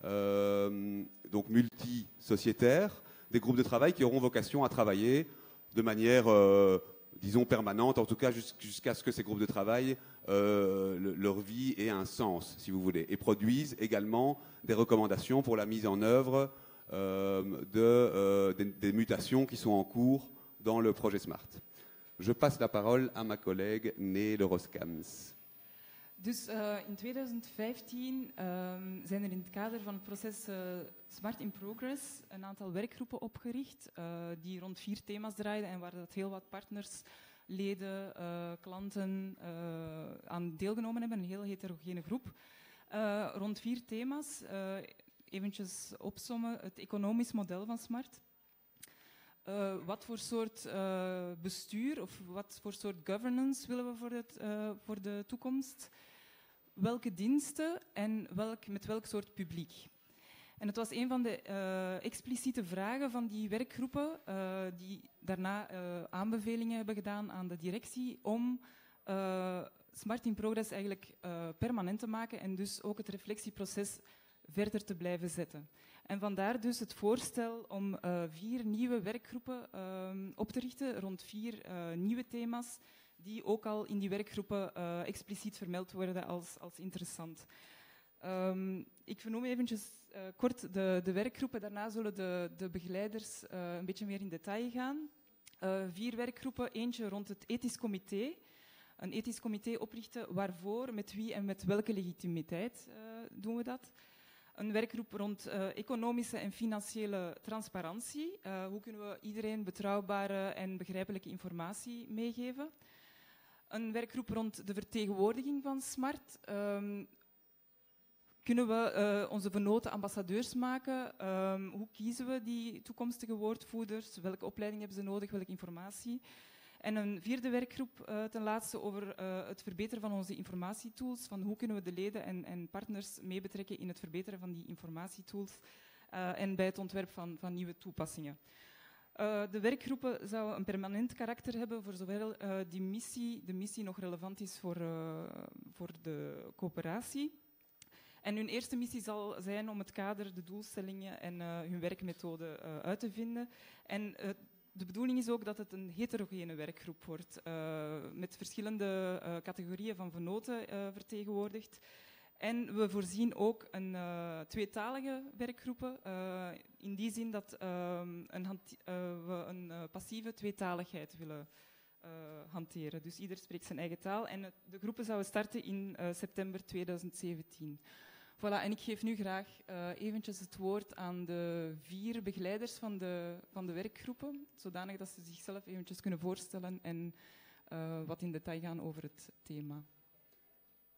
Speaker 3: euh, donc multi-sociétaires, des groupes de travail qui auront vocation à travailler de manière, euh, disons, permanente, en tout cas jusqu'à ce que ces groupes de travail, euh, le, leur vie ait un sens, si vous voulez, et produisent également des recommandations pour la mise en œuvre euh, de, euh, des, des mutations qui sont en cours dans le projet Smart. Je passe la parole à ma collègue Nele Roskams.
Speaker 10: Dus uh, in twintig vijftien um, zijn er in het kader van het proces uh, Smart in Progress een aantal werkgroepen opgericht uh, die rond vier thema's draaiden en waar dat heel wat partners, leden, uh, klanten uh, aan deelgenomen hebben. Een heel heterogene groep. Uh, rond vier thema's. Uh, eventjes opsommen. Het economisch model van Smart. Uh, wat voor soort uh, bestuur of wat voor soort governance willen we voor, het, uh, voor de toekomst? Welke diensten en welk, met welk soort publiek? En het was een van de uh, expliciete vragen van die werkgroepen uh, die daarna uh, aanbevelingen hebben gedaan aan de directie om uh, Smart in Progress eigenlijk uh, permanent te maken en dus ook het reflectieproces verder te blijven zetten. En vandaar dus het voorstel om uh, vier nieuwe werkgroepen uh, op te richten rond vier uh, nieuwe thema's die ook al in die werkgroepen uh, expliciet vermeld worden als, als interessant. Um, ik vernoem eventjes uh, kort de, de werkgroepen, daarna zullen de, de begeleiders uh, een beetje meer in detail gaan. Uh, vier werkgroepen, eentje rond het ethisch comité. Een ethisch comité oprichten, waarvoor, met wie en met welke legitimiteit uh, doen we dat? Een werkgroep rond uh, economische en financiële transparantie. Uh, hoe kunnen we iedereen betrouwbare en begrijpelijke informatie meegeven? Een werkgroep rond de vertegenwoordiging van Smart. Um, kunnen we uh, onze vernoten ambassadeurs maken? Um, hoe kiezen we die toekomstige woordvoerders? Welke opleiding hebben ze nodig? Welke informatie? En een vierde werkgroep, uh, ten laatste, over uh, het verbeteren van onze informatietools. Van hoe kunnen we de leden en, en partners meebetrekken in het verbeteren van die informatietools uh, en bij het ontwerp van, van nieuwe toepassingen. Uh, de werkgroepen zouden een permanent karakter hebben voor zowel uh, die missie, de missie nog relevant is voor, uh, voor de coöperatie. En hun eerste missie zal zijn om het kader, de doelstellingen en uh, hun werkmethode uh, uit te vinden. En uh, de bedoeling is ook dat het een heterogene werkgroep wordt, uh, met verschillende uh, categorieën van vernoten uh, vertegenwoordigd. En we voorzien ook een uh, tweetalige werkgroepen, uh, in die zin dat uh, een hand, uh, we een uh, passieve tweetaligheid willen uh, hanteren. Dus ieder spreekt zijn eigen taal en het, de groepen zouden starten in uh, september twintig zeventien. Voilà, en ik geef nu graag uh, eventjes het woord aan de vier begeleiders van de, van de werkgroepen, zodanig dat ze zichzelf eventjes kunnen voorstellen en uh, wat in detail gaan over het thema.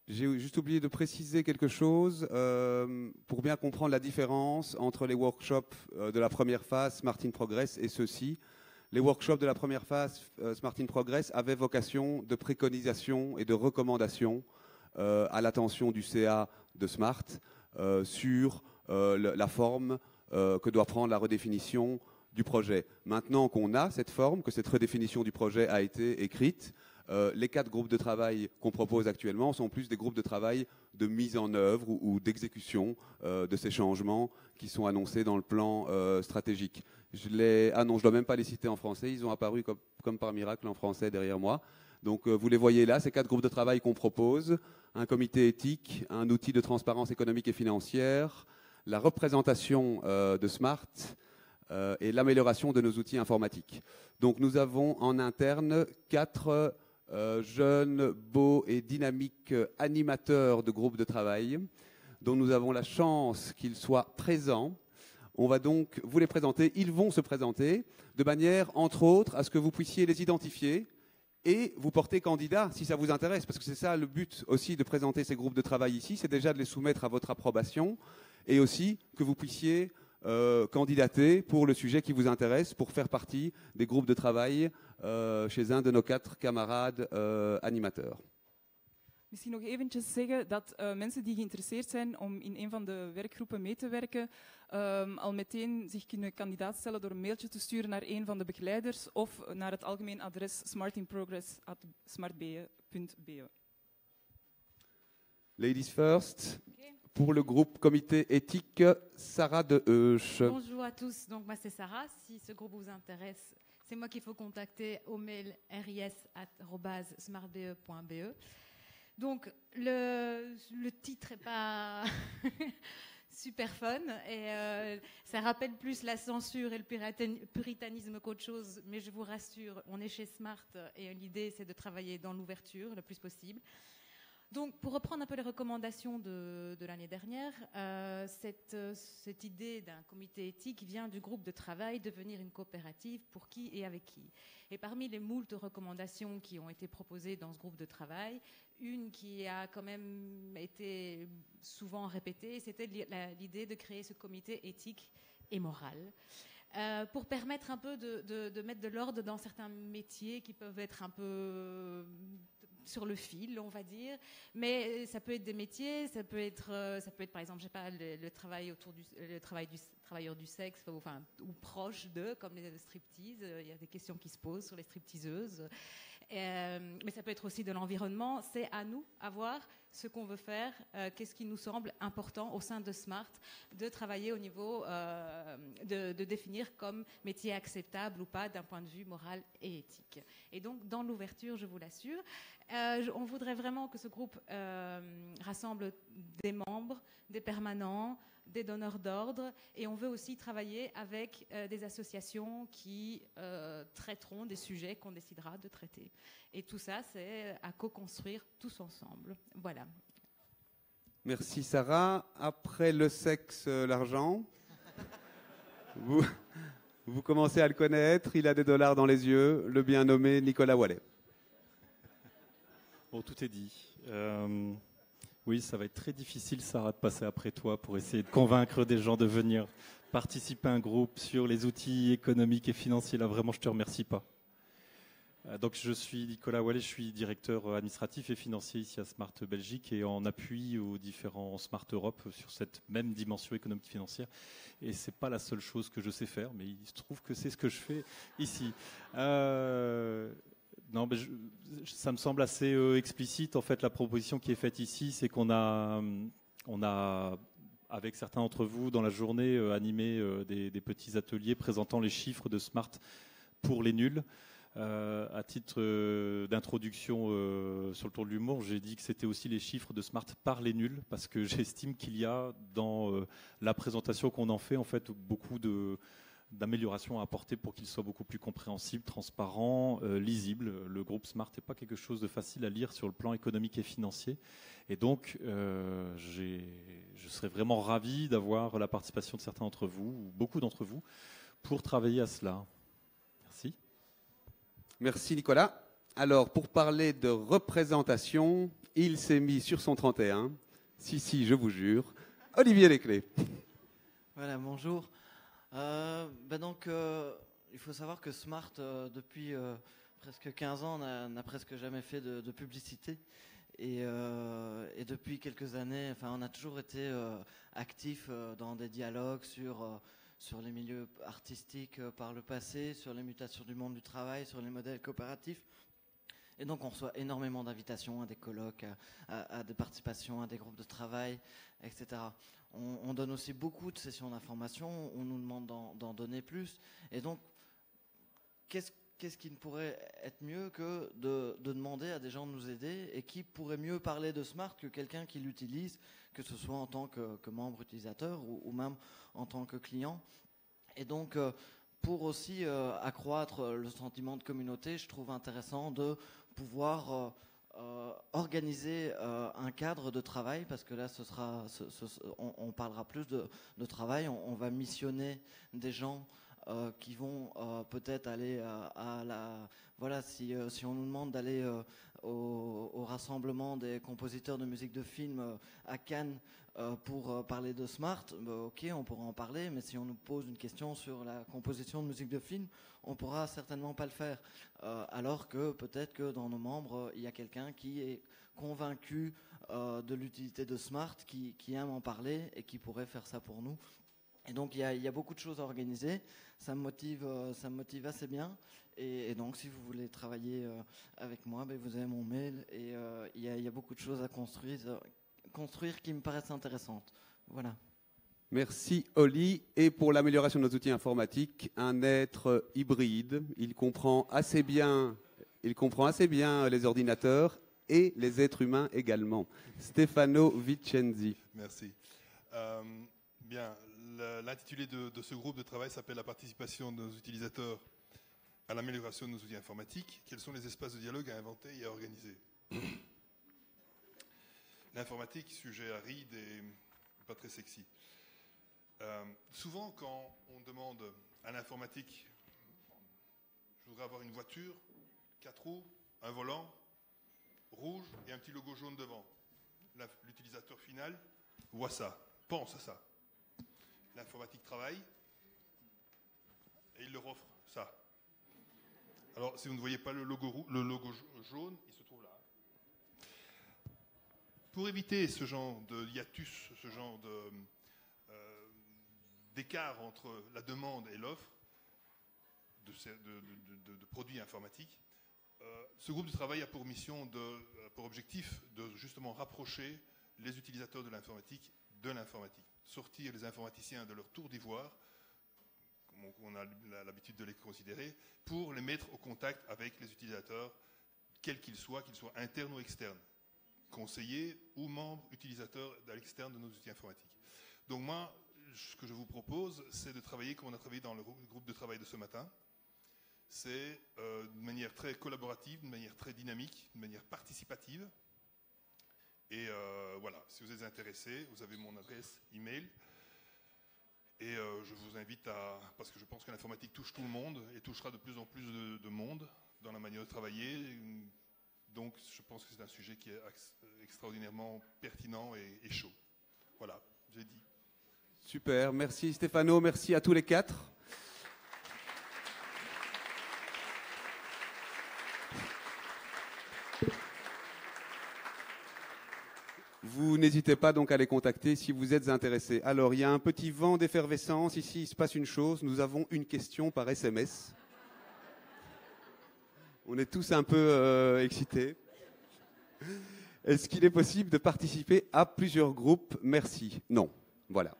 Speaker 3: J'ai juste oublié de préciser quelque chose euh, pour bien comprendre la différence entre les workshops euh, de la première phase Smart in Progress et ceux-ci. Les workshops de la première phase euh, Smart in Progress avaient vocation de préconisation et de recommandation euh, à l'attention du C A de Smart euh, sur euh, le, la forme euh, que doit prendre la redéfinition du projet. Maintenant qu'on a cette forme, que cette redéfinition du projet a été écrite, Euh, les quatre groupes de travail qu'on propose actuellement sont plus des groupes de travail de mise en œuvre ou, ou d'exécution euh, de ces changements qui sont annoncés dans le plan euh, stratégique. Je les, ah non, je ne dois même pas les citer en français, ils ont apparu comme, comme par miracle en français derrière moi. Donc euh, vous les voyez là, ces quatre groupes de travail qu'on propose, un comité éthique, un outil de transparence économique et financière, la représentation euh, de Smart euh, et l'amélioration de nos outils informatiques. Donc nous avons en interne quatre Euh, jeunes, beaux et dynamiques animateurs de groupes de travail, dont nous avons la chance qu'ils soient présents. On va donc vous les présenter, ils vont se présenter, de manière, entre autres, à ce que vous puissiez les identifier et vous porter candidat, si ça vous intéresse, parce que c'est ça le but aussi de présenter ces groupes de travail ici, c'est déjà de les soumettre à votre approbation, et aussi que vous puissiez euh, candidater pour le sujet qui vous intéresse, pour faire partie des groupes de travail Uh, chez un de nos quatre camarades uh, animateurs.
Speaker 10: Misschien nog eventjes zeggen dat uh, mensen die geïnteresseerd zijn om in een van de werkgroepen mee te werken, um, al meteen zich kunnen kandidaat stellen door een mailtje te sturen naar een van de begeleiders of naar het algemeen adres smartinprogress at smartbe punt be.
Speaker 3: Ladies first. Okay. Pour le groupe comité éthique, Sarah de Heusch.
Speaker 11: Bonjour à tous, donc moi c'est Sarah. Si ce groupe vous intéresse, c'est moi qu'il faut contacter au mail ris arobase smartbe point be. Donc, le, le titre n'est pas super fun et euh, ça rappelle plus la censure et le puritanisme qu'autre chose, mais je vous rassure, on est chez Smart et l'idée c'est de travailler dans l'ouverture le plus possible. Donc, pour reprendre un peu les recommandations de, de l'année dernière, euh, cette, cette idée d'un comité éthique vient du groupe de travail devenir une coopérative pour qui et avec qui. Et parmi les moultes recommandations qui ont été proposées dans ce groupe de travail, une qui a quand même été souvent répétée, c'était l'idée de créer ce comité éthique et moral. Euh, pour permettre un peu de, de, de mettre de l'ordre dans certains métiers qui peuvent être un peu sur le fil, on va dire, mais ça peut être des métiers, ça peut être, ça peut être par exemple, je sais pas, le, le travail autour du, le travail du travailleur du sexe, ou, enfin, ou proche d'eux, comme les striptease. Il y a des questions qui se posent sur les stripteaseuses. Euh, mais ça peut être aussi de l'environnement. C'est à nous à voir ce qu'on veut faire, euh, qu'est-ce qui nous semble important au sein de Smart, de travailler au niveau euh, de, de définir comme métier acceptable ou pas d'un point de vue moral et éthique. Et donc, dans l'ouverture, je vous l'assure, euh, on voudrait vraiment que ce groupe euh, rassemble des membres, des permanents, des donneurs d'ordre, et on veut aussi travailler avec euh, des associations qui euh, traiteront des sujets qu'on décidera de traiter. Et tout ça, c'est à co-construire tous ensemble. Voilà.
Speaker 3: Merci Sarah. Après le sexe, l'argent. vous, vous commencez à le connaître, il a des dollars dans les yeux, le bien nommé Nicolas Wallet.
Speaker 4: Bon, tout est dit. Euh... Oui, ça va être très difficile, Sarah, de passer après toi pour essayer de convaincre des gens de venir participer à un groupe sur les outils économiques et financiers. Là, vraiment, je ne te remercie pas. Donc, je suis Nicolas Wallet, je suis directeur administratif et financier ici à Smart Belgique et en appui aux différents Smart Europe sur cette même dimension économique et financière. Et ce n'est pas la seule chose que je sais faire, mais il se trouve que c'est ce que je fais ici. Euh... Non, mais je, ça me semble assez euh, explicite. En fait, la proposition qui est faite ici, c'est qu'on a, on a, avec certains d'entre vous, dans la journée, euh, animé euh, des, des petits ateliers présentant les chiffres de Smart pour les nuls. Euh, à titre euh, d'introduction euh, sur le tour de l'humour, j'ai dit que c'était aussi les chiffres de Smart par les nuls, parce que j'estime qu'il y a dans euh, la présentation qu'on en fait, en fait, beaucoup de d'amélioration à apporter pour qu'il soit beaucoup plus compréhensible, transparent, euh, lisible. Le groupe Smart n'est pas quelque chose de facile à lire sur le plan économique et financier. Et donc, euh, j'ai, je serais vraiment ravi d'avoir la participation de certains d'entre vous, ou beaucoup d'entre vous, pour travailler à cela. Merci.
Speaker 3: Merci Nicolas. Alors, pour parler de représentation, il s'est mis sur son trente et un. Si, si, je vous jure. Olivier Lesclés.
Speaker 12: Voilà, bonjour. Euh, ben donc, euh, il faut savoir que Smart, euh, depuis euh, presque quinze ans, n'a presque jamais fait de, de publicité. Et, euh, et depuis quelques années, enfin, on a toujours été euh, actifs euh, dans des dialogues sur, euh, sur les milieux artistiques euh, par le passé, sur les mutations du monde du travail, sur les modèles coopératifs. Et donc on reçoit énormément d'invitations à des colloques, à, à, à des participations, à des groupes de travail, et cetera. On, on donne aussi beaucoup de sessions d'information, on nous demande d'en donner plus. Et donc, qu'est-ce qu'est-ce qui ne pourrait être mieux que de, de demander à des gens de nous aider, et qui pourrait mieux parler de Smart que quelqu'un qui l'utilise, que ce soit en tant que, que membre utilisateur ou, ou même en tant que client. Et donc, euh, pour aussi euh, accroître le sentiment de communauté, je trouve intéressant de pouvoir euh, euh, organiser euh, un cadre de travail, parce que là, ce sera, ce, ce, on, on parlera plus de, de travail. On, on va missionner des gens euh, qui vont euh, peut-être aller à, à la... Voilà, si, euh, si on nous demande d'aller euh, au, au rassemblement des compositeurs de musique de film euh, à Cannes euh, pour euh, parler de Smart, bah, ok, on pourra en parler, mais si on nous pose une question sur la composition de musique de film, on pourra certainement pas le faire. Euh, alors que peut-être que dans nos membres, euh, il y a quelqu'un qui est convaincu euh, de l'utilité de Smart, qui, qui aime en parler et qui pourrait faire ça pour nous. Et donc il y a, il y a beaucoup de choses à organiser. Ça me motive, euh, ça me motive assez bien. Et, et donc si vous voulez travailler euh, avec moi, ben, vous avez mon mail. Et euh, il y a, il y a beaucoup de choses à construire, euh, construire qui me paraissent intéressantes. Voilà.
Speaker 3: Merci Oli. Et pour l'amélioration de nos outils informatiques, un être hybride. Il comprend assez bien, il comprend assez bien les ordinateurs et les êtres humains également. Stefano Vicenzi.
Speaker 13: Merci. Euh, bien, l'intitulé de, de ce groupe de travail s'appelle la participation de nos utilisateurs à l'amélioration de nos outils informatiques. Quels sont les espaces de dialogue à inventer et à organiser? L'informatique, sujet aride et pas très sexy. Euh, souvent, quand on demande à l'informatique, je voudrais avoir une voiture, quatre roues, un volant, rouge et un petit logo jaune devant. L'utilisateur final voit ça, pense à ça. L'informatique travaille et il leur offre ça. Alors, si vous ne voyez pas le logo, le logo jaune, il se trouve là. Pour éviter ce genre de hiatus, ce genre de, euh, d'écart entre la demande et l'offre de, de, de, de, de produits informatiques, euh, ce groupe de travail a pour mission, de, pour objectif de justement rapprocher les utilisateurs de l'informatique de l'informatique. Sortir les informaticiens de leur tour d'ivoire, comme on a l'habitude de les considérer, pour les mettre au contact avec les utilisateurs, quels qu'ils soient, qu'ils soient internes ou externes, conseillers ou membres utilisateurs à l'externe de nos outils informatiques. Donc moi, ce que je vous propose, c'est de travailler comme on a travaillé dans le groupe de travail de ce matin. C'est euh, de manière très collaborative, de manière très dynamique, de manière participative. Et euh, voilà, si vous êtes intéressés, vous avez mon adresse email. Et euh, je vous invite à, parce que je pense que l'informatique touche tout le monde et touchera de plus en plus de, de monde dans la manière de travailler. Donc je pense que c'est un sujet qui est extraordinairement pertinent et, et chaud. Voilà, j'ai dit.
Speaker 3: Super, merci Stefano, merci à tous les quatre. Vous n'hésitez pas donc à les contacter si vous êtes intéressés. Alors, il y a un petit vent d'effervescence. Ici, il se passe une chose. Nous avons une question par S M S. On est tous un peu euh, excités. Est-ce qu'il est possible de participer à plusieurs groupes? Merci. Non. Voilà.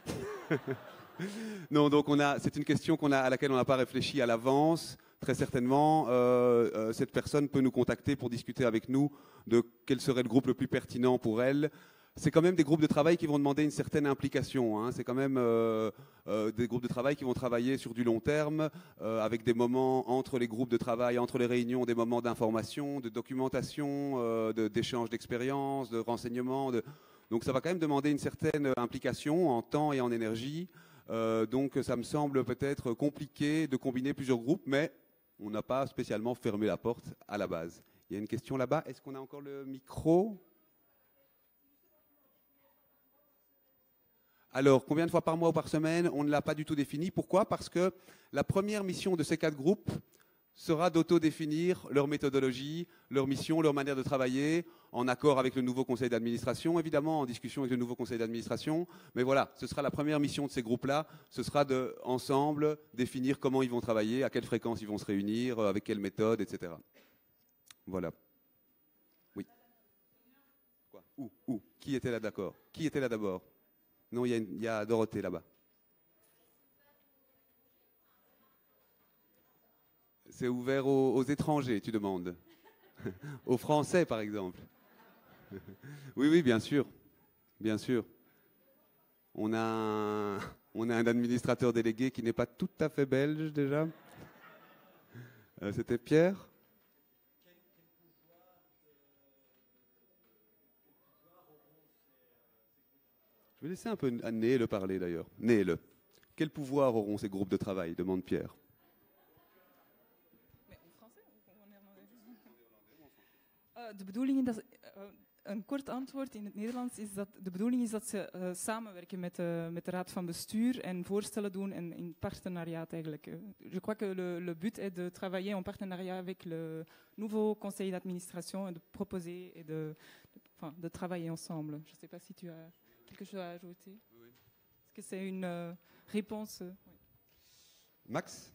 Speaker 3: Non, donc on a, c'est une question qu'on a, à laquelle on n'a pas réfléchi à l'avance. Très certainement, euh, euh, cette personne peut nous contacter pour discuter avec nous de quel serait le groupe le plus pertinent pour elle. C'est quand même des groupes de travail qui vont demander une certaine implication. Hein. C'est quand même euh, euh, des groupes de travail qui vont travailler sur du long terme, euh, avec des moments entre les groupes de travail, entre les réunions, des moments d'information, de documentation, euh, de, d'échange d'expériences, de renseignements. De... Donc ça va quand même demander une certaine implication en temps et en énergie. Euh, donc ça me semble peut-être compliqué de combiner plusieurs groupes, mais on n'a pas spécialement fermé la porte à la base. Il y a une question là-bas. Est-ce qu'on a encore le micro? Alors, combien de fois par mois ou par semaine? On ne l'a pas du tout défini. Pourquoi? Parce que la première mission de ces quatre groupes sera d'auto-définir leur méthodologie, leur mission, leur manière de travailler, en accord avec le nouveau conseil d'administration, évidemment, en discussion avec le nouveau conseil d'administration. Mais voilà, ce sera la première mission de ces groupes-là. Ce sera de, ensemble, définir comment ils vont travailler, à quelle fréquence ils vont se réunir, avec quelle méthode, et cetera. Voilà. Oui. Quoi? Où? Où? Qui était là d'accord? Qui était là d'abord? Non, il y a, une, il y a Dorothée là-bas. C'est ouvert aux, aux étrangers, tu demandes. Aux Français, par exemple. Oui, oui, bien sûr. Bien sûr. On a un, on a un administrateur délégué qui n'est pas tout à fait belge, déjà. Euh, C'était Pierre. Je vais laisser un peu à Néle parler, d'ailleurs. Néle. Quel pouvoir auront ces groupes de travail, demande Pierre.
Speaker 10: Uh, de bedoeling is dat, uh, een kort antwoord in het Nederlands is dat de bedoeling is dat ze uh, samenwerken met, uh, met de raad van bestuur en voorstellen doen en in partenariat eigenlijk. Je crois que le, le but est de travailler en partenariat avec le nouveau conseil d'administration et de proposer et de, de, enfin, de travailler ensemble. Je ne sais pas si tu as quelque chose à ajouter. Oui. Est-ce que c'est une uh, réponse? Uh, oui.
Speaker 3: Max?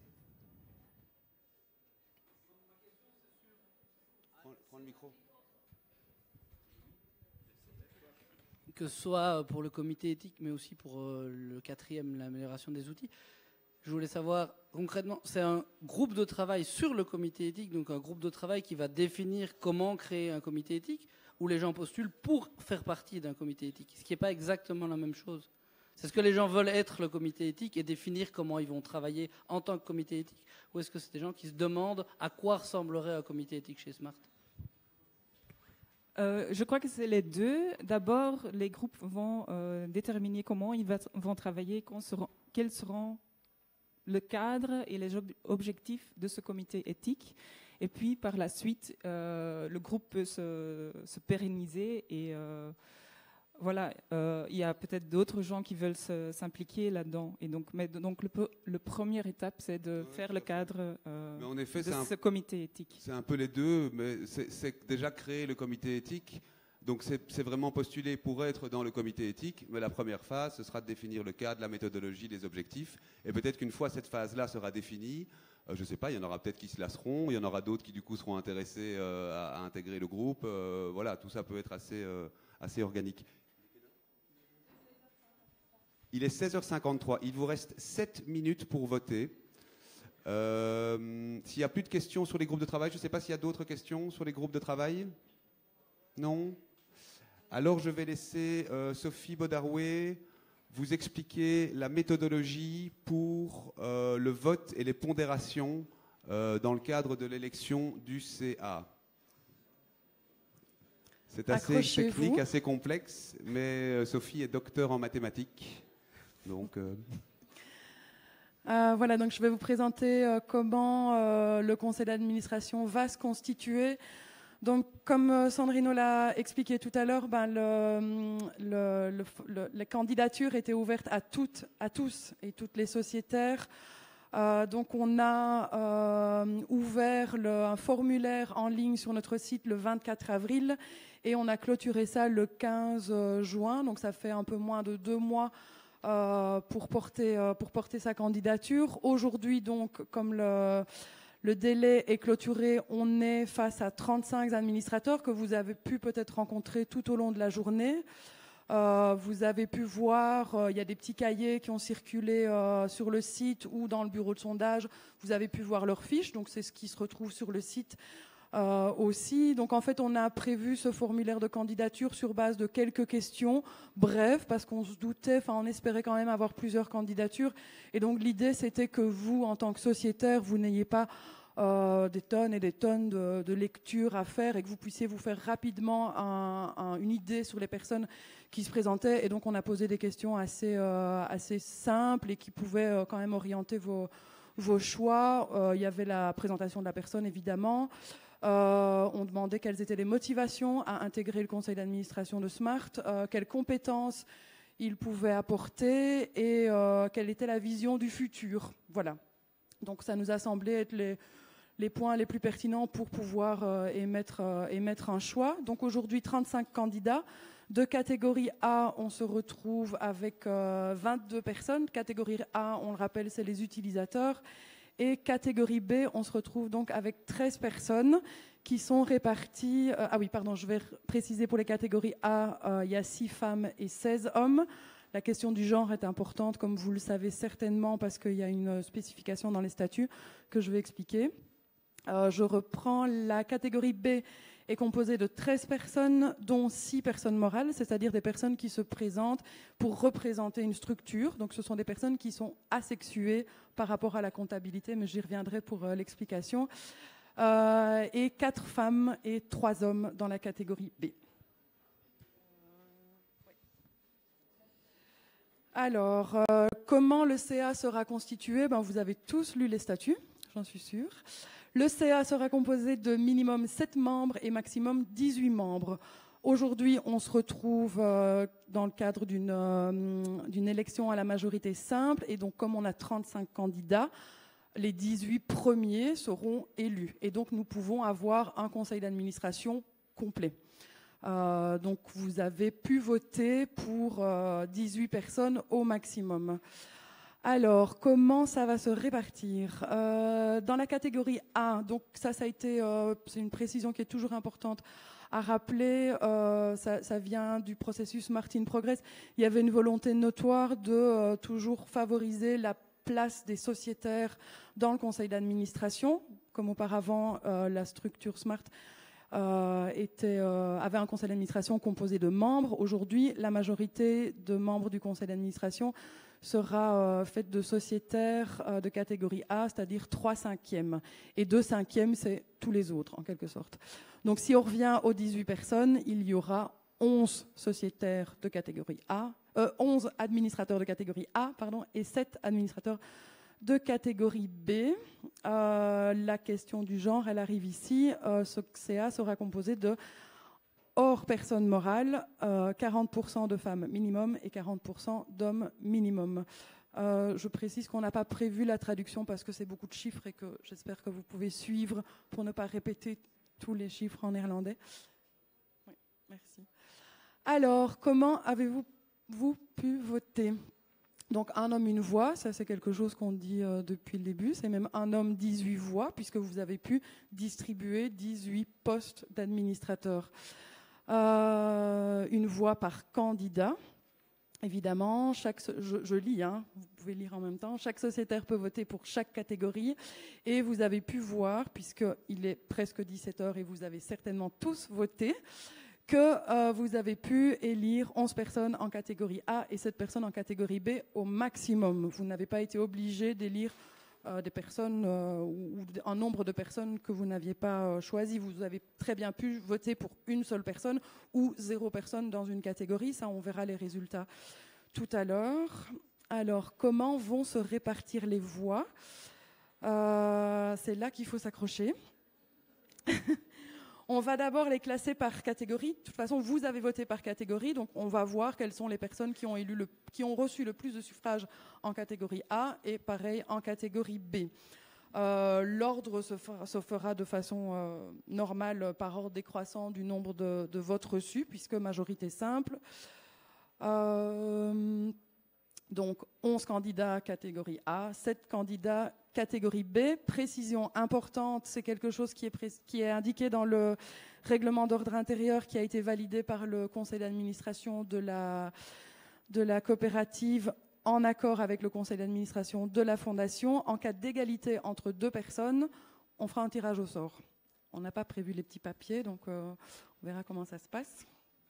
Speaker 3: Prends le micro.
Speaker 14: Que ce soit pour le comité éthique, mais aussi pour euh, le quatrième, l'amélioration des outils. Je voulais savoir, concrètement, c'est un groupe de travail sur le comité éthique, donc un groupe de travail qui va définir comment créer un comité éthique, où les gens postulent pour faire partie d'un comité éthique, ce qui n'est pas exactement la même chose. C'est ce que les gens veulent être le comité éthique et définir comment ils vont travailler en tant que comité éthique, ou est-ce que c'est des gens qui se demandent à quoi ressemblerait un comité éthique chez Smart?
Speaker 10: Euh, je crois que c'est les deux. D'abord, les groupes vont euh, déterminer comment ils va, vont travailler, seront, quels seront le cadre et les ob objectifs de ce comité éthique. Et puis, par la suite, euh, le groupe peut se, se pérenniser. Et euh, voilà, euh, il y a peut-être d'autres gens qui veulent s'impliquer là-dedans. Et donc, mais donc le, le première étape, c'est de oui, faire le cadre euh,
Speaker 3: mais en effet,
Speaker 10: de
Speaker 3: un,
Speaker 10: ce comité éthique.
Speaker 3: C'est un peu les deux, mais c'est déjà créer le comité éthique. Donc c'est vraiment postulé pour être dans le comité éthique, mais la première phase, ce sera de définir le cadre, la méthodologie, les objectifs. Et peut-être qu'une fois cette phase-là sera définie, euh, je ne sais pas, il y en aura peut-être qui se lasseront, il y en aura d'autres qui du coup seront intéressés euh, à, à intégrer le groupe. Euh, voilà, tout ça peut être assez, euh, assez organique. Il est seize heures cinquante-trois. Il vous reste sept minutes pour voter. Euh, S'il n'y a plus de questions sur les groupes de travail, je ne sais pas s'il y a d'autres questions sur les groupes de travail. Non? Alors je vais laisser euh, Sophie Bodaroué vous expliquer la méthodologie pour euh, le vote et les pondérations euh, dans le cadre de l'élection du C A. C'est assez technique, assez complexe, mais Sophie est docteur en mathématiques. Donc, euh...
Speaker 15: Euh, voilà, donc je vais vous présenter euh, comment euh, le conseil d'administration va se constituer. Donc, comme euh, Sandrino l'a expliqué tout à l'heure, ben, le, le, le, le, les candidatures étaient ouvertes à toutes, à tous et toutes les sociétaires. Euh, donc, on a euh, ouvert le, un formulaire en ligne sur notre site le vingt-quatre avril et on a clôturé ça le quinze juin. Donc, ça fait un peu moins de deux mois. Euh, pour, porter, euh, pour porter sa candidature. Aujourd'hui, donc, comme le, le délai est clôturé, on est face à trente-cinq administrateurs que vous avez pu peut-être rencontrer tout au long de la journée. Euh, vous avez pu voir, il euh, y a des petits cahiers qui ont circulé euh, sur le site ou dans le bureau de sondage. Vous avez pu voir leurs fiches, donc c'est ce qui se retrouve sur le site. Euh, aussi. Donc en fait, on a prévu ce formulaire de candidature sur base de quelques questions brèves parce qu'on se doutait, enfin on espérait quand même avoir plusieurs candidatures. Et donc l'idée, c'était que vous, en tant que sociétaire, vous n'ayez pas euh, des tonnes et des tonnes de, de lectures à faire et que vous puissiez vous faire rapidement un, un, une idée sur les personnes qui se présentaient. Et donc on a posé des questions assez, euh, assez simples et qui pouvaient euh, quand même orienter vos, vos choix. Euh, il y avait la présentation de la personne, évidemment. Euh, on demandait quelles étaient les motivations à intégrer le conseil d'administration de Smart, euh, quelles compétences il pouvait apporter et euh, quelle était la vision du futur. Voilà. Donc ça nous a semblé être les, les points les plus pertinents pour pouvoir euh, émettre, euh, émettre un choix. Donc aujourd'hui, trente-cinq candidats. De catégorie A, on se retrouve avec euh, vingt-deux personnes. Catégorie A, on le rappelle, c'est les utilisateurs. Et catégorie B, on se retrouve donc avec treize personnes qui sont réparties... Euh, ah oui, pardon, je vais préciser pour les catégories A, euh, il y a six femmes et seize hommes. La question du genre est importante, comme vous le savez certainement, parce qu'il y a une spécification dans les statuts que je vais expliquer. Euh, je reprends la catégorie B est composée de treize personnes, dont six personnes morales, c'est-à-dire des personnes qui se présentent pour représenter une structure. Donc ce sont des personnes qui sont asexuées par rapport à la comptabilité, mais j'y reviendrai pour euh, l'explication. Euh, et quatre femmes et trois hommes dans la catégorie B. Alors, euh, comment le C A sera constitué? Ben, vous avez tous lu les statuts, j'en suis sûre. Le C A sera composé de minimum sept membres et maximum dix-huit membres. Aujourd'hui, on se retrouve euh, dans le cadre d'une euh, d'une élection à la majorité simple. Et donc, comme on a trente-cinq candidats, les dix-huit premiers seront élus. Et donc, nous pouvons avoir un conseil d'administration complet. Euh, donc, vous avez pu voter pour euh, dix-huit personnes au maximum. Alors, comment ça va se répartir? euh, Dans la catégorie A, donc ça, ça a été, euh, c'est une précision qui est toujours importante à rappeler, euh, ça, ça vient du processus Smart in Progress. Il y avait une volonté notoire de euh, toujours favoriser la place des sociétaires dans le conseil d'administration. Comme auparavant, euh, la structure Smart euh, était, euh, avait un conseil d'administration composé de membres. Aujourd'hui, la majorité de membres du conseil d'administration sera euh, faite de sociétaires euh, de catégorie A, c'est-à-dire trois cinquièmes. Et deux cinquièmes, c'est tous les autres, en quelque sorte. Donc, si on revient aux dix-huit personnes, il y aura onze sociétaires de catégorie A, euh, onze administrateurs de catégorie A, pardon, et sept administrateurs de catégorie B. Euh, la question du genre, elle arrive ici. Euh, ce C A sera composé de hors personne morale, euh, quarante pour cent de femmes minimum et quarante pour cent d'hommes minimum. Euh, je précise qu'on n'a pas prévu la traduction parce que c'est beaucoup de chiffres et que j'espère que vous pouvez suivre pour ne pas répéter tous les chiffres en néerlandais. Oui, merci. Alors, comment avez-vous vous pu voter? Donc, un homme, une voix, ça c'est quelque chose qu'on dit euh, depuis le début. C'est même un homme, dix-huit voix, puisque vous avez pu distribuer dix-huit postes d'administrateurs. Euh, une voix par candidat, évidemment. Chaque, je, je lis, hein, vous pouvez lire en même temps. Chaque sociétaire peut voter pour chaque catégorie. Et vous avez pu voir, puisqu'il est presque dix-sept heures et vous avez certainement tous voté, que euh, vous avez pu élire onze personnes en catégorie A et sept personnes en catégorie B au maximum. Vous n'avez pas été obligé d'élire euh, des personnes euh, ou, ou un nombre de personnes que vous n'aviez pas euh, choisi. Vous avez très bien pu voter pour une seule personne ou zéro personne dans une catégorie. Ça, on verra les résultats tout à l'heure. Alors, comment vont se répartir les voix? euh, C'est là qu'il faut s'accrocher. On va d'abord les classer par catégorie. De toute façon, vous avez voté par catégorie, donc on va voir quelles sont les personnes qui ont, élu le, qui ont reçu le plus de suffrages en catégorie A et pareil en catégorie B. Euh, L'ordre se, se fera de façon euh, normale par ordre décroissant du nombre de, de votes reçus, puisque majorité simple. Euh, donc onze candidats catégorie A, sept candidats catégorie B. Précision importante, c'est quelque chose qui est, qui est indiqué dans le règlement d'ordre intérieur qui a été validé par le conseil d'administration de la, de la coopérative en accord avec le conseil d'administration de la fondation. En cas d'égalité entre deux personnes, on fera un tirage au sort. On n'a pas prévu les petits papiers, donc euh, on verra comment ça se passe.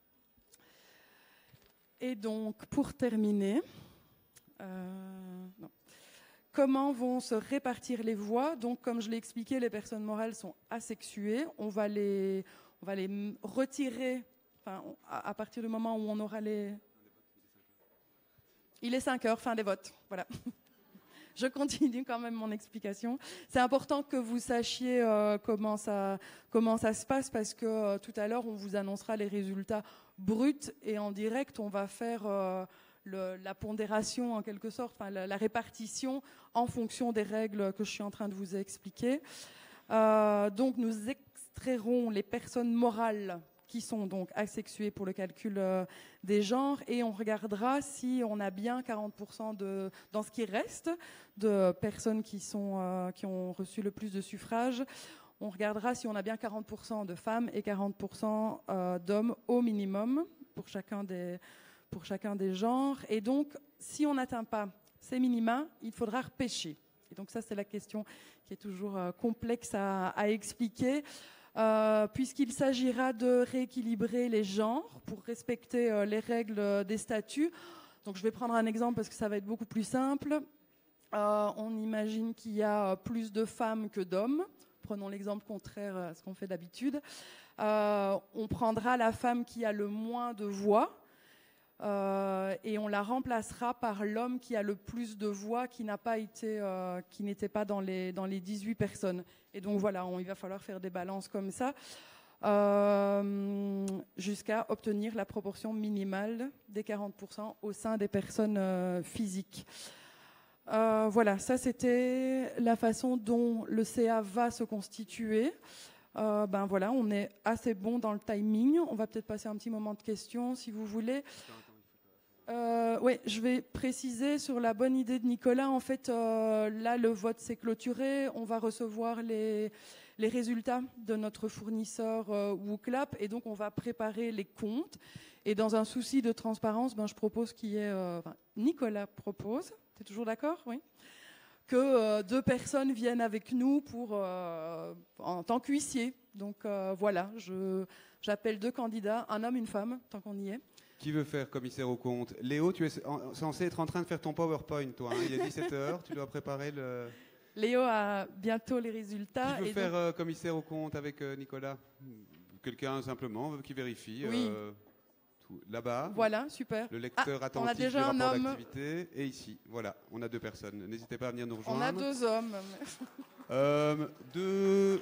Speaker 15: Et donc, pour terminer... Euh, non. Comment vont se répartir les voix? Donc, comme je l'ai expliqué, les personnes morales sont asexuées. On va les, on va les retirer enfin, à, à partir du moment où on aura les... Il est cinq heures, fin des votes. Voilà. je continue quand même mon explication. C'est important que vous sachiez euh, comment ça, comment ça se passe parce que euh, tout à l'heure, on vous annoncera les résultats bruts et en direct, on va faire euh, le, la pondération en quelque sorte, enfin, la, la répartition en fonction des règles que je suis en train de vous expliquer. Euh, donc, nous extrairons les personnes morales qui sont donc asexuées pour le calcul euh, des genres et on regardera si on a bien quarante pour cent de, dans ce qui reste de personnes qui, sont, euh, qui ont reçu le plus de suffrages. On regardera si on a bien quarante pour cent de femmes et quarante pour cent euh, d'hommes au minimum pour chacun, des, pour chacun des genres. Et donc, si on n'atteint pas ces minima, il faudra repêcher. Et donc ça, c'est la question qui est toujours euh, complexe à, à expliquer. Euh, puisqu'il s'agira de rééquilibrer les genres pour respecter euh, les règles des statuts. Donc je vais prendre un exemple parce que ça va être beaucoup plus simple. Euh, on imagine qu'il y a plus de femmes que d'hommes. Prenons l'exemple contraire à ce qu'on fait d'habitude. Euh, on prendra la femme qui a le moins de voix euh, et on la remplacera par l'homme qui a le plus de voix, qui n'a pas été, euh, qui n'était pas dans les, dans les dix-huit personnes. Et donc voilà, on, il va falloir faire des balances comme ça euh, jusqu'à obtenir la proportion minimale des quarante pour cent au sein des personnes euh, physiques. Euh, voilà, ça c'était la façon dont le C A va se constituer. Euh, ben voilà, on est assez bon dans le timing. On va peut-être passer un petit moment de questions si vous voulez. Euh, oui, je vais préciser sur la bonne idée de Nicolas. En fait, euh, là, le vote s'est clôturé. On va recevoir les, les résultats de notre fournisseur euh, WooClap et donc on va préparer les comptes. Et dans un souci de transparence, ben, je propose qu'il y ait... Euh, enfin, Nicolas propose, tu es toujours d'accord? Oui. Que euh, deux personnes viennent avec nous pour, euh, en tant qu'huissier. Donc euh, voilà, je, j'appelle deux candidats, un homme, une femme, tant qu'on y est.
Speaker 3: Qui veut faire commissaire aux comptes? Léo, tu es en, censé être en train de faire ton PowerPoint, toi. Hein. Il est dix-sept heures, tu dois préparer le...
Speaker 15: Léo a bientôt les résultats.
Speaker 3: Qui veut
Speaker 15: et
Speaker 3: faire
Speaker 15: donc...
Speaker 3: euh, commissaire aux comptes avec euh, Nicolas? Quelqu'un simplement qui vérifie
Speaker 15: Oui.
Speaker 3: euh, tout. Là-bas.
Speaker 15: Voilà, super.
Speaker 3: Le lecteur
Speaker 15: ah,
Speaker 3: attentif
Speaker 15: on a déjà
Speaker 3: du
Speaker 15: un
Speaker 3: rapport
Speaker 15: homme.
Speaker 3: d'activité. Et ici, voilà, on a deux personnes. N'hésitez pas à venir nous rejoindre.
Speaker 15: On a deux hommes.
Speaker 3: euh, deux...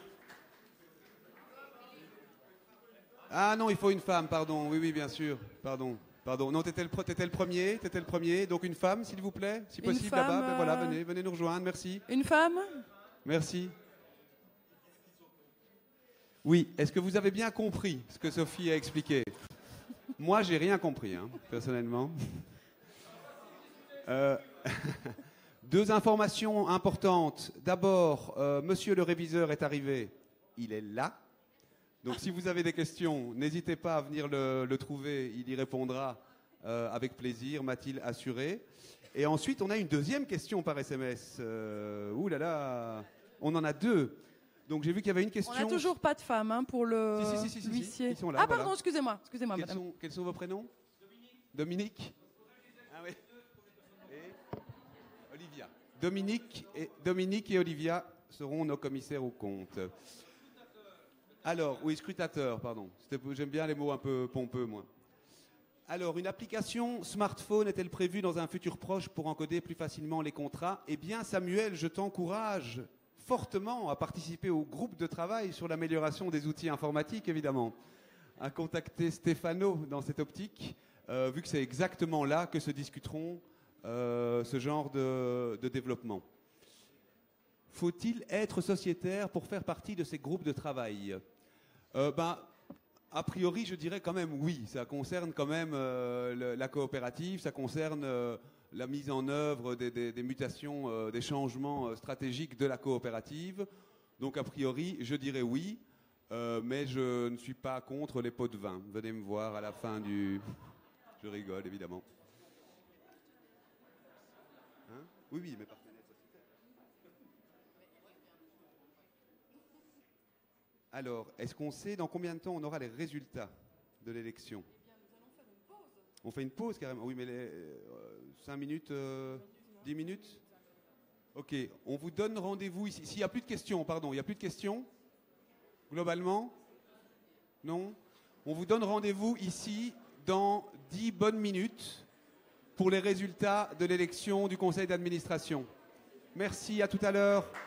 Speaker 3: Ah non, il faut une femme, pardon. Oui, oui, bien sûr. Pardon. Pardon. Non, t'étais le, t'étais le premier. T'étais le premier. Donc une femme, s'il vous plaît, si
Speaker 15: Une
Speaker 3: possible,
Speaker 15: femme,
Speaker 3: là-bas. Ben voilà,
Speaker 15: euh,
Speaker 3: venez, venez nous rejoindre. Merci.
Speaker 15: Une femme?
Speaker 3: Merci. Oui. Est-ce que vous avez bien compris ce que Sophie a expliqué? Moi, j'ai rien compris, hein, personnellement. Euh, deux informations importantes. D'abord, euh, Monsieur le réviseur est arrivé. Il est là. Donc, si vous avez des questions, n'hésitez pas à venir le, le trouver. Il y répondra euh, avec plaisir, m'a-t-il assuré. Et ensuite, on a une deuxième question par S M S. Euh, ouh là là, on en a deux. Donc, j'ai vu qu'il y avait une question.
Speaker 15: On n'a toujours pas de femme hein, pour le
Speaker 3: si, si, si, si,
Speaker 15: l'huissier.
Speaker 3: Si, ils sont là,
Speaker 15: ah pardon,
Speaker 3: voilà.
Speaker 15: excusez-moi, excusez-moi,
Speaker 3: Quels
Speaker 15: madame.
Speaker 3: sont, quels sont vos prénoms? Dominique. Dominique. Ah oui. Et Olivia. Dominique et, Dominique et Olivia seront nos commissaires aux comptes. Alors, oui, scrutateur, pardon. J'aime bien les mots un peu pompeux, moi. Alors, une application smartphone est-elle prévue dans un futur proche pour encoder plus facilement les contrats? Eh bien, Samuel, je t'encourage fortement à participer au groupe de travail sur l'amélioration des outils informatiques, évidemment. À contacter Stéphano dans cette optique, euh, vu que c'est exactement là que se discuteront euh, ce genre de, de développement. Faut-il être sociétaire pour faire partie de ces groupes de travail? euh, ben, A priori, je dirais quand même oui. Ça concerne quand même euh, le, la coopérative, ça concerne euh, la mise en œuvre des, des, des mutations, euh, des changements euh, stratégiques de la coopérative. Donc a priori, je dirais oui, euh, mais je ne suis pas contre les pots de vin. Venez me voir à la fin du... Je rigole, évidemment. Hein? Oui, oui, mais partenaires sociétaires. Alors, est-ce qu'on sait dans combien de temps on aura les résultats de l'élection? On fait une pause carrément. Oui, mais les euh, cinq minutes, euh, dix minutes. Ok, on vous donne rendez-vous ici. S'il n'y a plus de questions, pardon, il n'y a plus de questions globalement? Non? On vous donne rendez-vous ici dans dix bonnes minutes pour les résultats de l'élection du conseil d'administration. Merci, à tout à l'heure.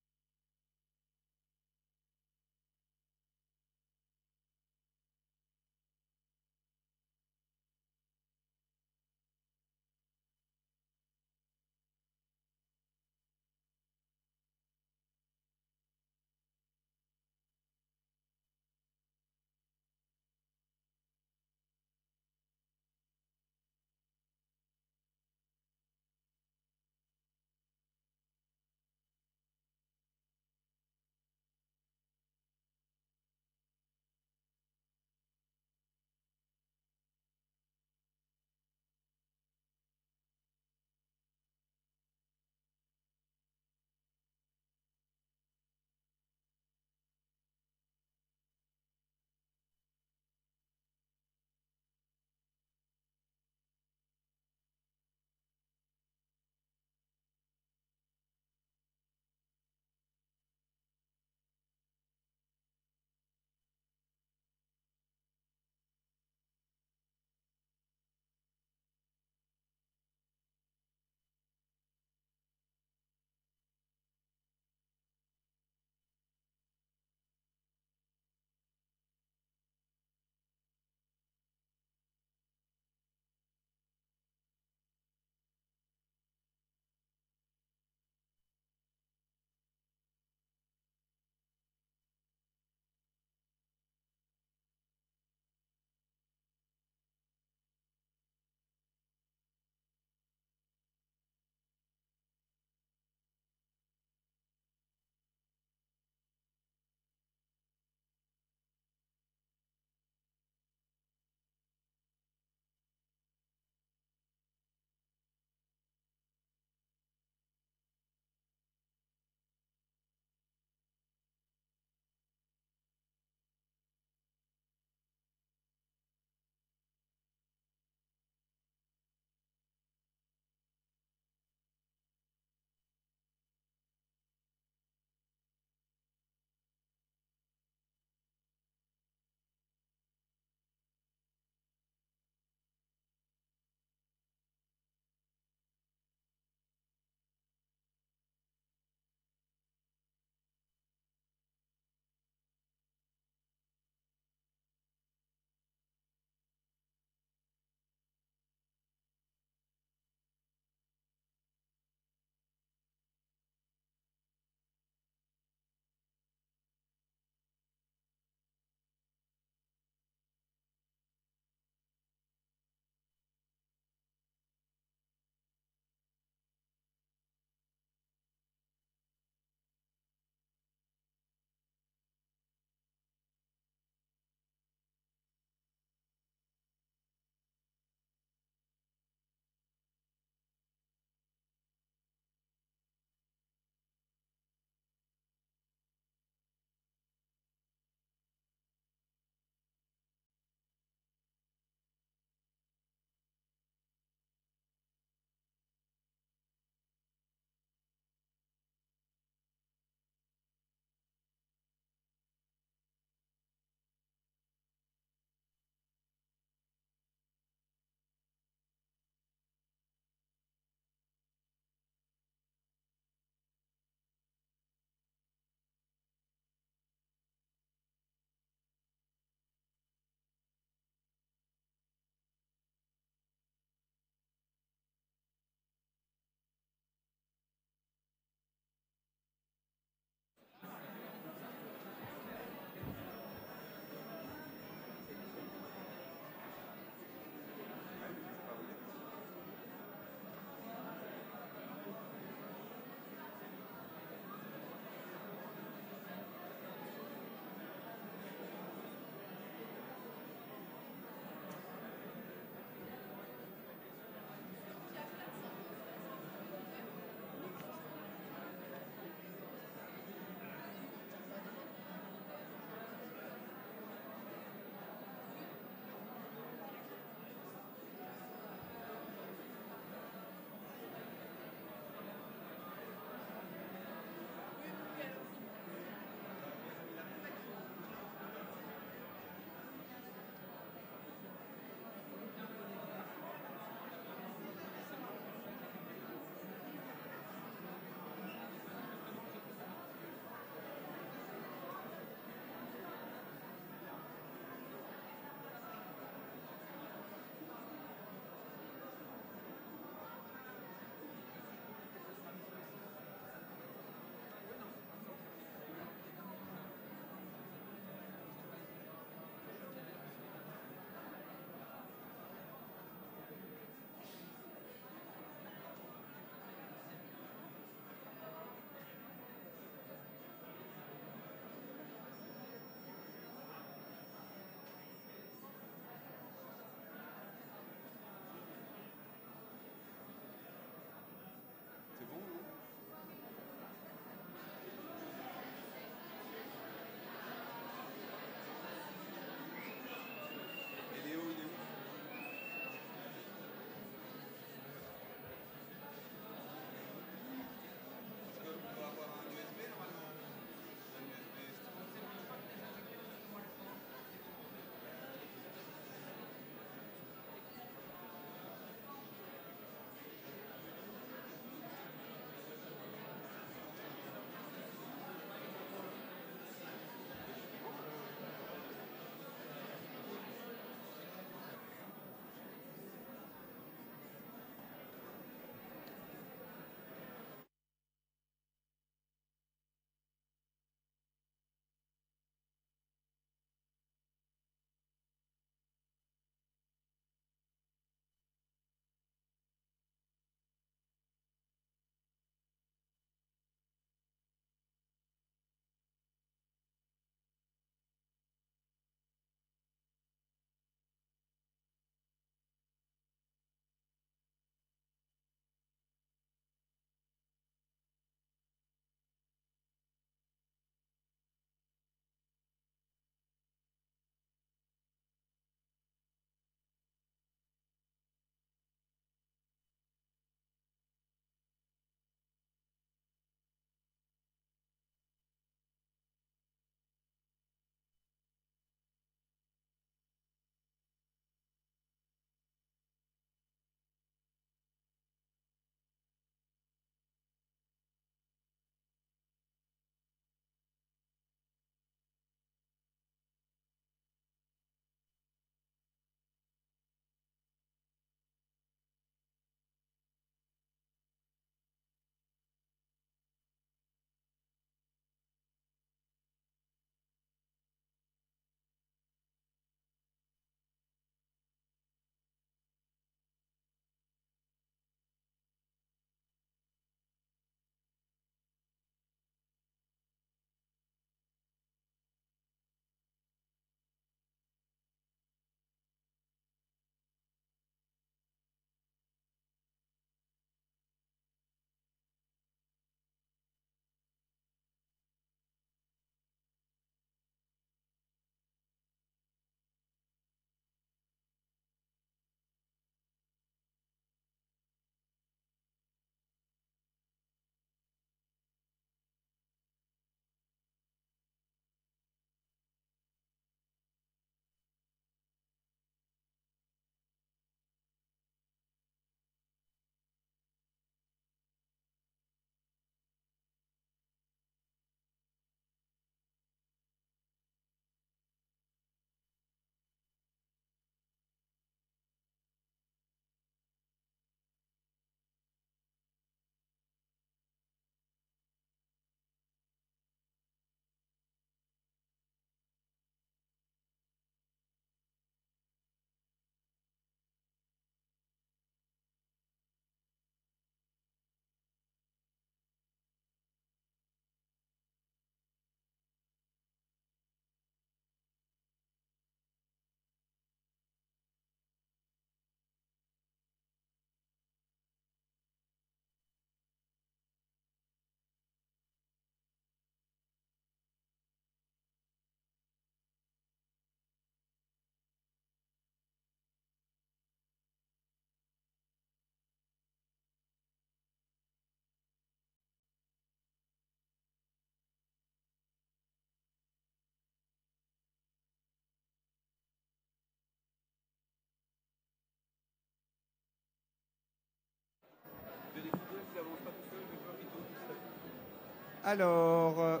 Speaker 3: Alors... euh,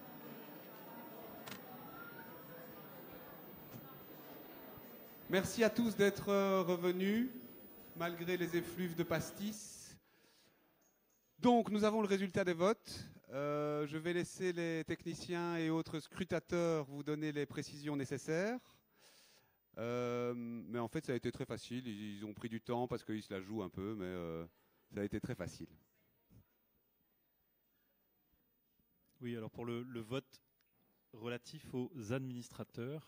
Speaker 3: Merci à tous d'être euh, revenus, malgré les effluves de pastis. Donc, nous avons le résultat des votes. Euh, je vais laisser les techniciens et autres scrutateurs vous donner les précisions nécessaires. Euh, mais en fait, ça a été très facile. Ils, ils ont pris du temps parce qu'ils se la jouent un peu, mais euh, ça a été très facile.
Speaker 4: Oui, alors pour le, le vote relatif aux administrateurs.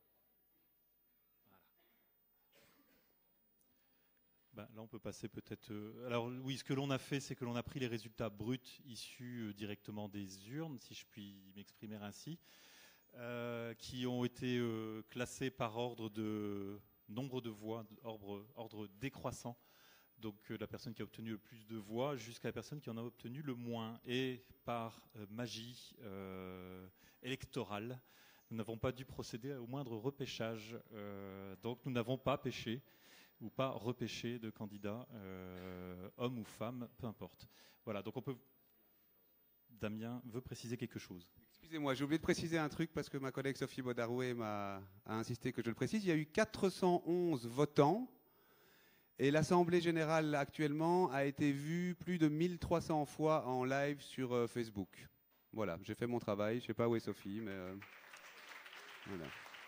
Speaker 4: Ben, là, on peut passer peut-être... Euh, alors oui, ce que l'on a fait, c'est que l'on a pris les résultats bruts issus euh, directement des urnes, si je puis m'exprimer ainsi, euh, qui ont été euh, classés par ordre de nombre de voix, ordre, ordre décroissant. Donc euh, la personne qui a obtenu le plus de voix jusqu'à la personne qui en a obtenu le moins. Et par euh, magie euh, électorale, nous n'avons pas dû procéder au moindre repêchage. Euh, donc nous n'avons pas pêché ou pas repêcher de candidats, euh, hommes ou femmes, peu importe. Voilà, donc on peut... Damien veut préciser quelque chose.
Speaker 3: Excusez-moi, j'ai oublié de préciser un truc parce que ma collègue Sophie Bodaroué m'a a insisté que je le précise. Il y a eu quatre cent onze votants et l'Assemblée générale actuellement a été vue plus de mille trois cents fois en live sur euh, Facebook. Voilà, j'ai fait mon travail. Je ne sais pas où est Sophie, mais... Euh, voilà.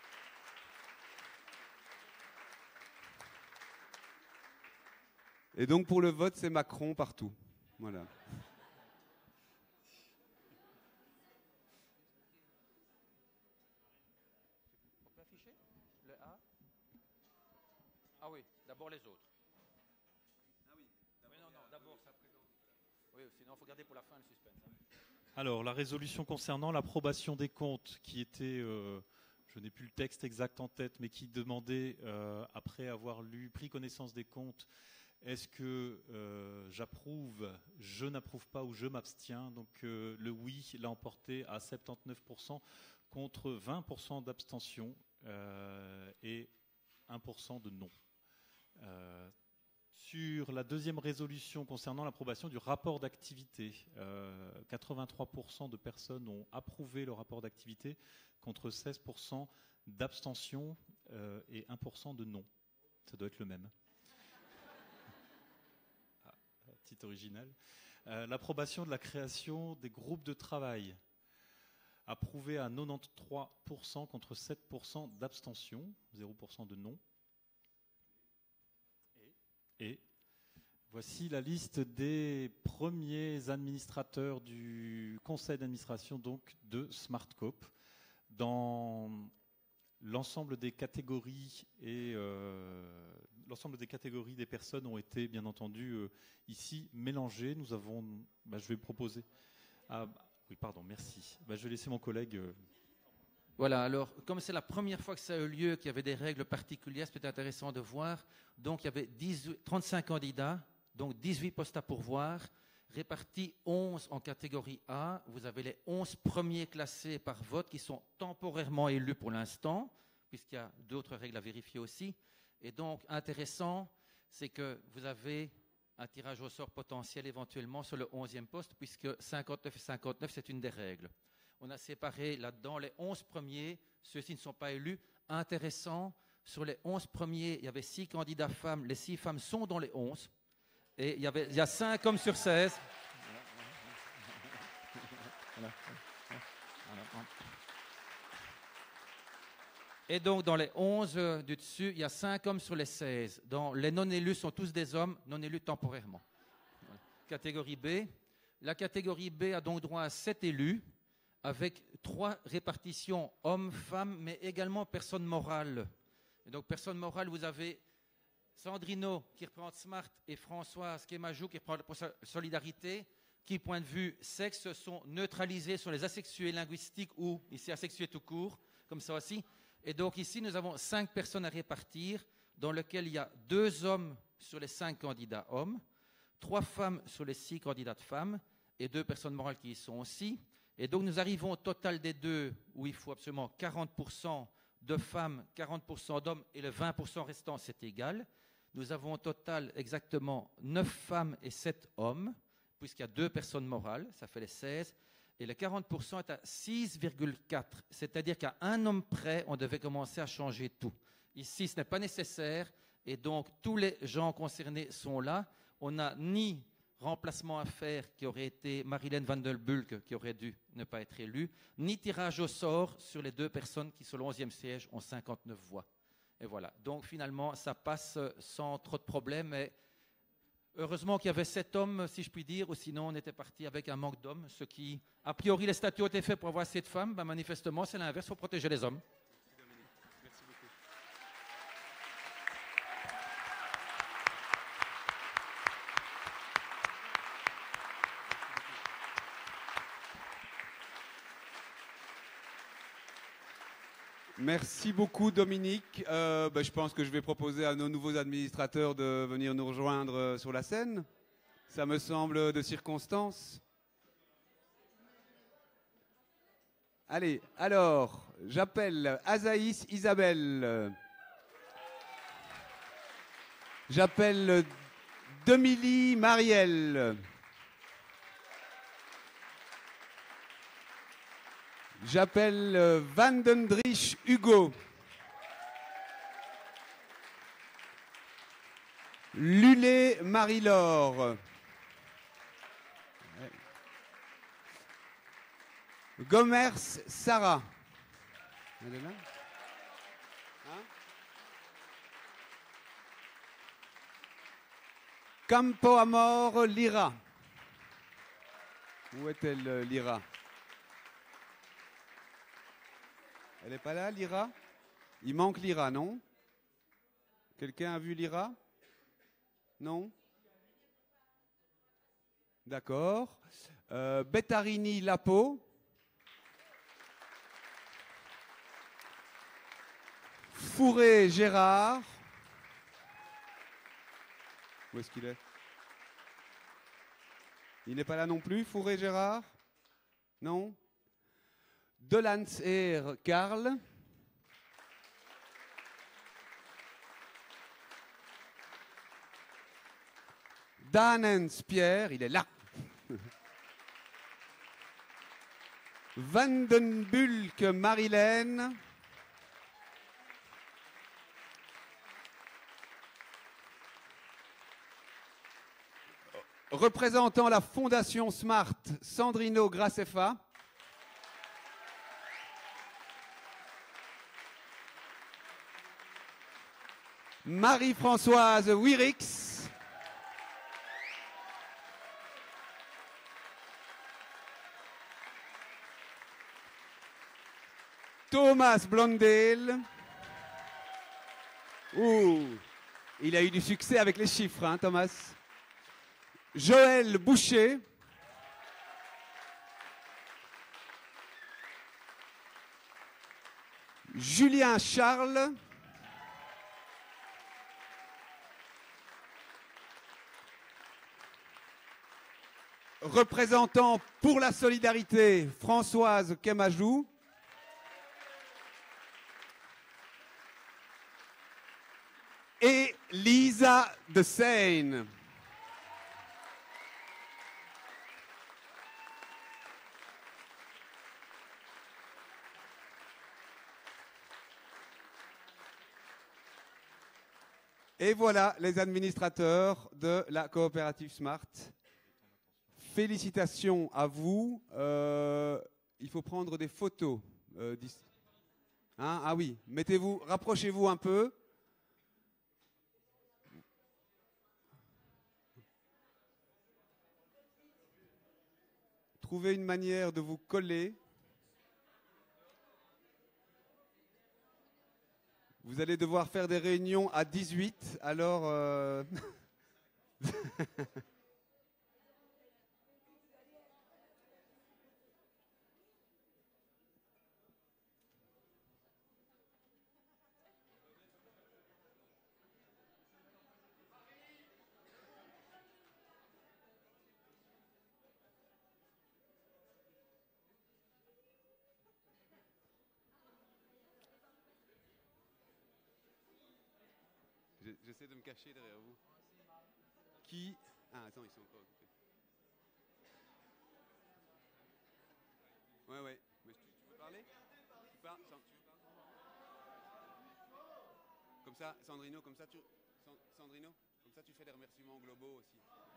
Speaker 3: Et donc pour le vote, c'est Macron partout. Voilà.
Speaker 8: On peut afficher le A? Ah oui, d'abord les autres. Ah oui, oui non, non, d'abord ça. Oui, sinon il faut garder pour la fin le suspense. Hein.
Speaker 4: Alors, la résolution concernant l'approbation des comptes qui était... Euh, je n'ai plus le texte exact en tête, mais qui demandait, euh, après avoir lu, pris connaissance des comptes, est-ce que euh, j'approuve, je n'approuve pas ou je m'abstiens? Donc euh, le oui l'a emporté à soixante-dix-neuf pour cent contre vingt pour cent d'abstention euh, et un pour cent de non. Euh, sur la deuxième résolution concernant l'approbation du rapport d'activité, euh, quatre-vingt-trois pour cent de personnes ont approuvé le rapport d'activité contre seize pour cent d'abstention euh, et un pour cent de non. Ça doit être le même. Titre original. Euh, l'approbation de la création des groupes de travail, approuvé à quatre-vingt-treize pour cent contre sept pour cent d'abstention, zéro pour cent de non. Et, et voici la liste des premiers administrateurs du conseil d'administration donc de SmartCoop. Dans l'ensemble des catégories et euh, l'ensemble des catégories des personnes ont été bien entendu euh, ici mélangées. Nous avons, bah, je vais proposer. Ah, oui, pardon, merci. Bah, je vais laisser mon collègue. Euh...
Speaker 8: Voilà. Alors, comme c'est la première fois que ça a eu lieu, qu'il y avait des règles particulières, c'est peut-être intéressant de voir. Donc, il y avait dix-huit, trente-cinq candidats, donc dix-huit postes à pourvoir, répartis onze en catégorie A. Vous avez les onze premiers classés par vote qui sont temporairement élus pour l'instant, puisqu'il y a d'autres règles à vérifier aussi. Et donc, intéressant, c'est que vous avez un tirage au sort potentiel éventuellement sur le onzième poste, puisque cinquante-neuf et cinquante-neuf, c'est une des règles. On a séparé là-dedans les onze premiers, ceux-ci ne sont pas élus. Intéressant, sur les onze premiers, il y avait six candidats femmes, les six femmes sont dans les onze. Et il y, avait, il y a cinq hommes sur seize. Et donc, dans les onze euh, du dessus, il y a cinq hommes sur les seize. Dans les non-élus sont tous des hommes, non-élus temporairement. Voilà. Catégorie B. La catégorie B a donc droit à sept élus, avec trois répartitions hommes-femmes, mais également personnes morales. Et donc, personnes morales, vous avez Sandrino qui représente Smart et Françoise Kémajou qui représente pour Solidarité, qui, point de vue sexe, sont neutralisés sur les asexués linguistiques ou ici asexués tout court, comme ça aussi. Et donc ici, nous avons cinq personnes à répartir, dans lesquelles il y a deux hommes sur les cinq candidats hommes, trois femmes sur les six candidates femmes, et deux personnes morales qui y sont aussi. Et donc nous arrivons au total des deux, où il faut absolument quarante pour cent de femmes, quarante pour cent d'hommes, et le vingt pour cent restant, c'est égal. Nous avons au total exactement neuf femmes et sept hommes, puisqu'il y a deux personnes morales, ça fait les seize. Et le quarante pour cent est à six virgule quatre. C'est-à-dire qu'à un homme près, on devait commencer à changer tout. Ici, ce n'est pas nécessaire. Et donc, tous les gens concernés sont là. On n'a ni remplacement à faire qui aurait été Marilène Van der Bulck, qui aurait dû ne pas être élue, ni tirage au sort sur les deux personnes qui, sur le onzième siège, ont cinquante-neuf voix. Et voilà. Donc, finalement, ça passe sans trop de problèmes. Mais heureusement qu'il y avait sept hommes, si je puis dire, ou sinon on était parti avec un manque d'hommes. Ce qui, a priori, les statuts étaient faits pour avoir assez de femmes. Ben, manifestement, c'est l'inverse, il faut protéger les hommes.
Speaker 3: Merci beaucoup Dominique. Euh, ben, je pense que je vais proposer à nos nouveaux administrateurs de venir nous rejoindre sur la scène. Ça me semble de circonstance. Allez, alors, j'appelle Azaïs Isabelle. J'appelle Demily Marielle. J'appelle euh, Van den Driesch Hugo. Lulé Marie-Laure. Gomers Sarah. Elle est là ? Hein ? Campo Amor Lira. Où est-elle, euh, Lira ? Elle n'est pas là, Lira? Il manque Lira, non? Quelqu'un a vu Lira? Non? D'accord. Euh, Bettarini Lapo. Fourré Gérard. Où est-ce qu'il est? Il n'est pas là non plus, Fourré Gérard? Non? Delancer Karl. Danens Pierre, il est là. Van den Bulck Marilène. Représentant la Fondation Smart, Sandrino Gracefa. Marie-Françoise Wirix. Thomas Blondel. Ouh, il a eu du succès avec les chiffres, hein, Thomas. Joël Boucher. Julien Charles. Représentant pour la solidarité, Françoise Kemajou. Et Lisa de Seine. Et voilà les administrateurs de la coopérative Smart. Félicitations à vous. Euh, il faut prendre des photos. Euh, hein, ah oui, mettez-vous, rapprochez-vous un peu. Trouvez une manière de vous coller. Vous allez devoir faire des réunions à dix-huit, alors... Euh... J'essaie de me cacher derrière vous. Qui... Ah, attends, ils sont encore occupés. Ouais, ouais. Mais tu, tu veux parler tu parles, tu veux parler Comme ça, Sandrino, comme ça tu... Sandrino, comme ça tu fais des remerciements globaux aussi.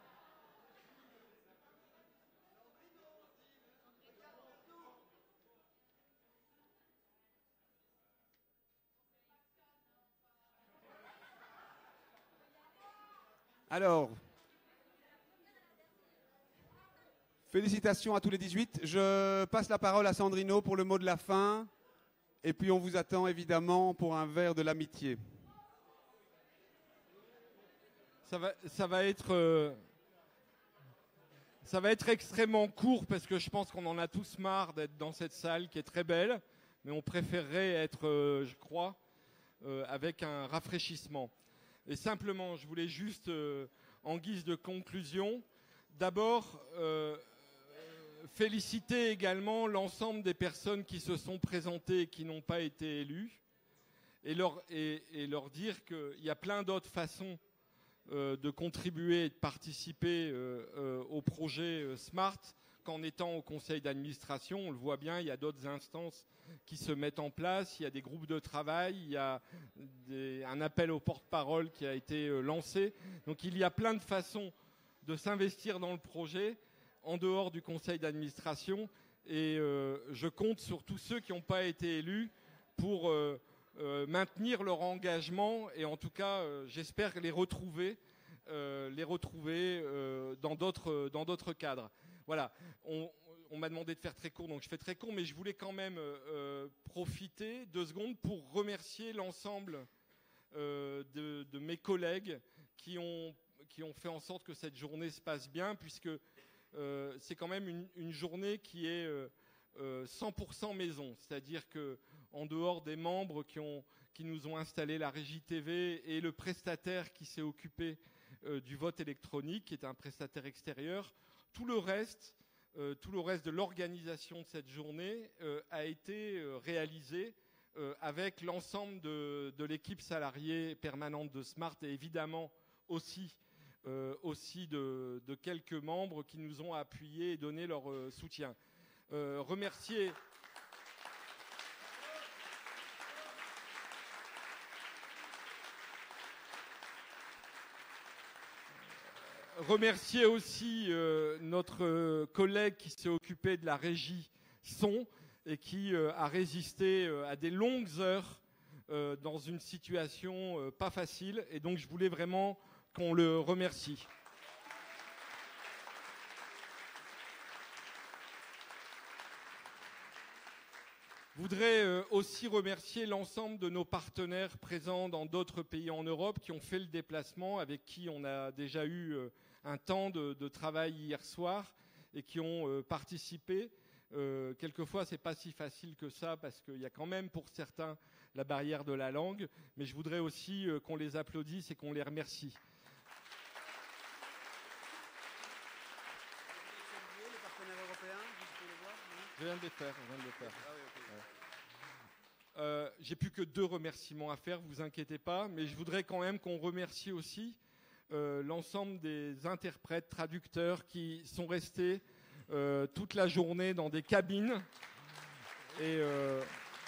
Speaker 3: Alors, félicitations à tous les dix-huit. Je passe la parole à Sandrino pour le mot de la fin. Et puis on vous attend évidemment pour un verre de l'amitié.
Speaker 2: Ça va, ça va être, euh, ça va être extrêmement court parce que je pense qu'on en a tous marre d'être dans cette salle qui est très belle, mais on préférerait être, euh, je crois, euh, avec un rafraîchissement. Et simplement, je voulais juste, euh, en guise de conclusion, d'abord euh, féliciter également l'ensemble des personnes qui se sont présentées et qui n'ont pas été élues, et leur, et, et leur dire qu'il y a plein d'autres façons euh, de contribuer et de participer euh, euh, au projet euh, SMART qu'en étant au conseil d'administration. On le voit bien, il y a d'autres instances qui se mettent en place, il y a des groupes de travail, il y a des, un appel au porte-parole qui a été euh, lancé. Donc il y a plein de façons de s'investir dans le projet en dehors du conseil d'administration, et euh, je compte sur tous ceux qui n'ont pas été élus pour euh, euh, maintenir leur engagement, et en tout cas euh, j'espère les retrouver, euh, les retrouver euh, dans d'autres dans d'autres cadres. Voilà, on, on m'a demandé de faire très court, donc je fais très court, mais je voulais quand même euh, profiter deux secondes pour remercier l'ensemble euh, de, de mes collègues qui ont, qui ont fait en sorte que cette journée se passe bien, puisque euh, c'est quand même une, une journée qui est euh, euh, cent pour cent maison, c'est-à-dire qu'en dehors des membres qui, ont, qui nous ont installé la régie T V et le prestataire qui s'est occupé euh, du vote électronique, qui est un prestataire extérieur, tout le reste, euh, tout le reste de l'organisation de cette journée euh, a été euh, réalisé euh, avec l'ensemble de, de l'équipe salariée permanente de SMART, et évidemment aussi, euh, aussi de, de quelques membres qui nous ont appuyés et donné leur euh, soutien. Euh, remercier... Remercier aussi euh, notre euh, collègue qui s'est occupé de la régie son et qui euh, a résisté euh, à des longues heures euh, dans une situation euh, pas facile. Et donc je voulais vraiment qu'on le remercie. Je voudrais euh, aussi remercier l'ensemble de nos partenaires présents dans d'autres pays en Europe qui ont fait le déplacement, avec qui on a déjà eu euh, un temps de, de travail hier soir et qui ont euh, participé. Euh, quelquefois, c'est pas si facile que ça parce qu'il y a quand même pour certains la barrière de la langue, mais je voudrais aussi euh, qu'on les applaudisse et qu'on les remercie.
Speaker 3: Les partenaires européens, vous les voir,
Speaker 2: Je viens de les faire, je viens de les faire.
Speaker 3: Ah oui, okay.
Speaker 2: Ouais. Euh, j'ai plus que deux remerciements à faire, vous inquiétez pas, mais je voudrais quand même qu'on remercie aussi euh, l'ensemble des interprètes, traducteurs qui sont restés euh, toute la journée dans des cabines. Et euh,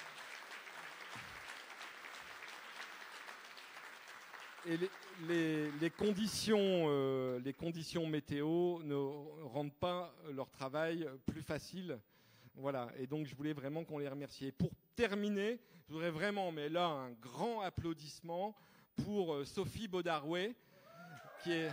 Speaker 2: Et les, les, les, conditions, euh, les conditions météo ne rendent pas leur travail plus facile. Voilà, et donc je voulais vraiment qu'on les remercie. Et pour terminer, je voudrais vraiment, mais là, un grand applaudissement pour euh, Sophie Baudarouet, qui est...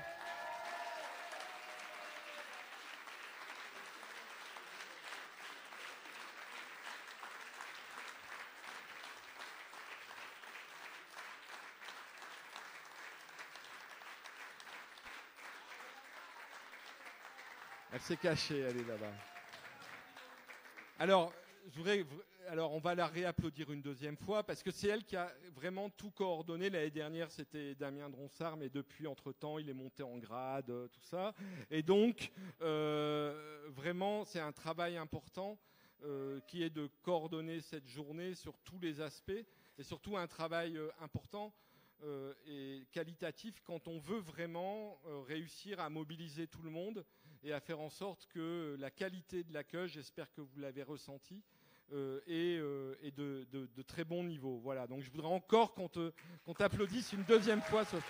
Speaker 2: Elle s'est cachée, elle est là-bas. Alors, je voudrais, alors, on va la réapplaudir une deuxième fois parce que c'est elle qui a vraiment tout coordonné. L'année dernière, c'était Damien Dronsard, mais depuis, entre-temps, il est monté en grade, tout ça. Et donc, euh, vraiment, c'est un travail important euh, qui est de coordonner cette journée sur tous les aspects et surtout un travail euh, important euh, et qualitatif quand on veut vraiment euh, réussir à mobiliser tout le monde et à faire en sorte que la qualité de l'accueil, j'espère que vous l'avez ressenti, euh, est, euh, est de, de, de très bon niveau. Voilà, donc je voudrais encore qu'on te, qu'on t'applaudisse une deuxième fois, Sophie.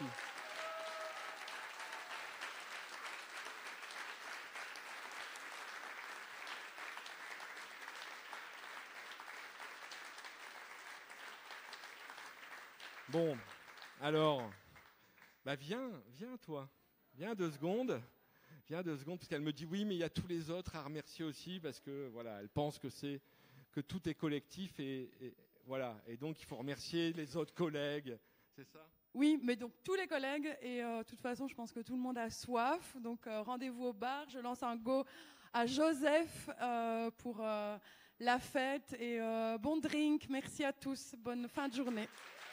Speaker 2: Bon, alors, bah viens, viens toi, viens deux secondes, viens deux secondes, parce qu'elle me dit oui, mais il y a tous les autres à remercier aussi, parce que voilà, elle pense que c'est que tout est collectif et, et voilà, et donc il faut remercier les autres collègues, c'est ça?
Speaker 15: Oui, mais donc tous les collègues, et euh, de toute façon, je pense que tout le monde a soif, donc euh, rendez-vous au bar. Je lance un go à Joseph euh, pour euh, la fête et euh, bon drink. Merci à tous, bonne fin de journée.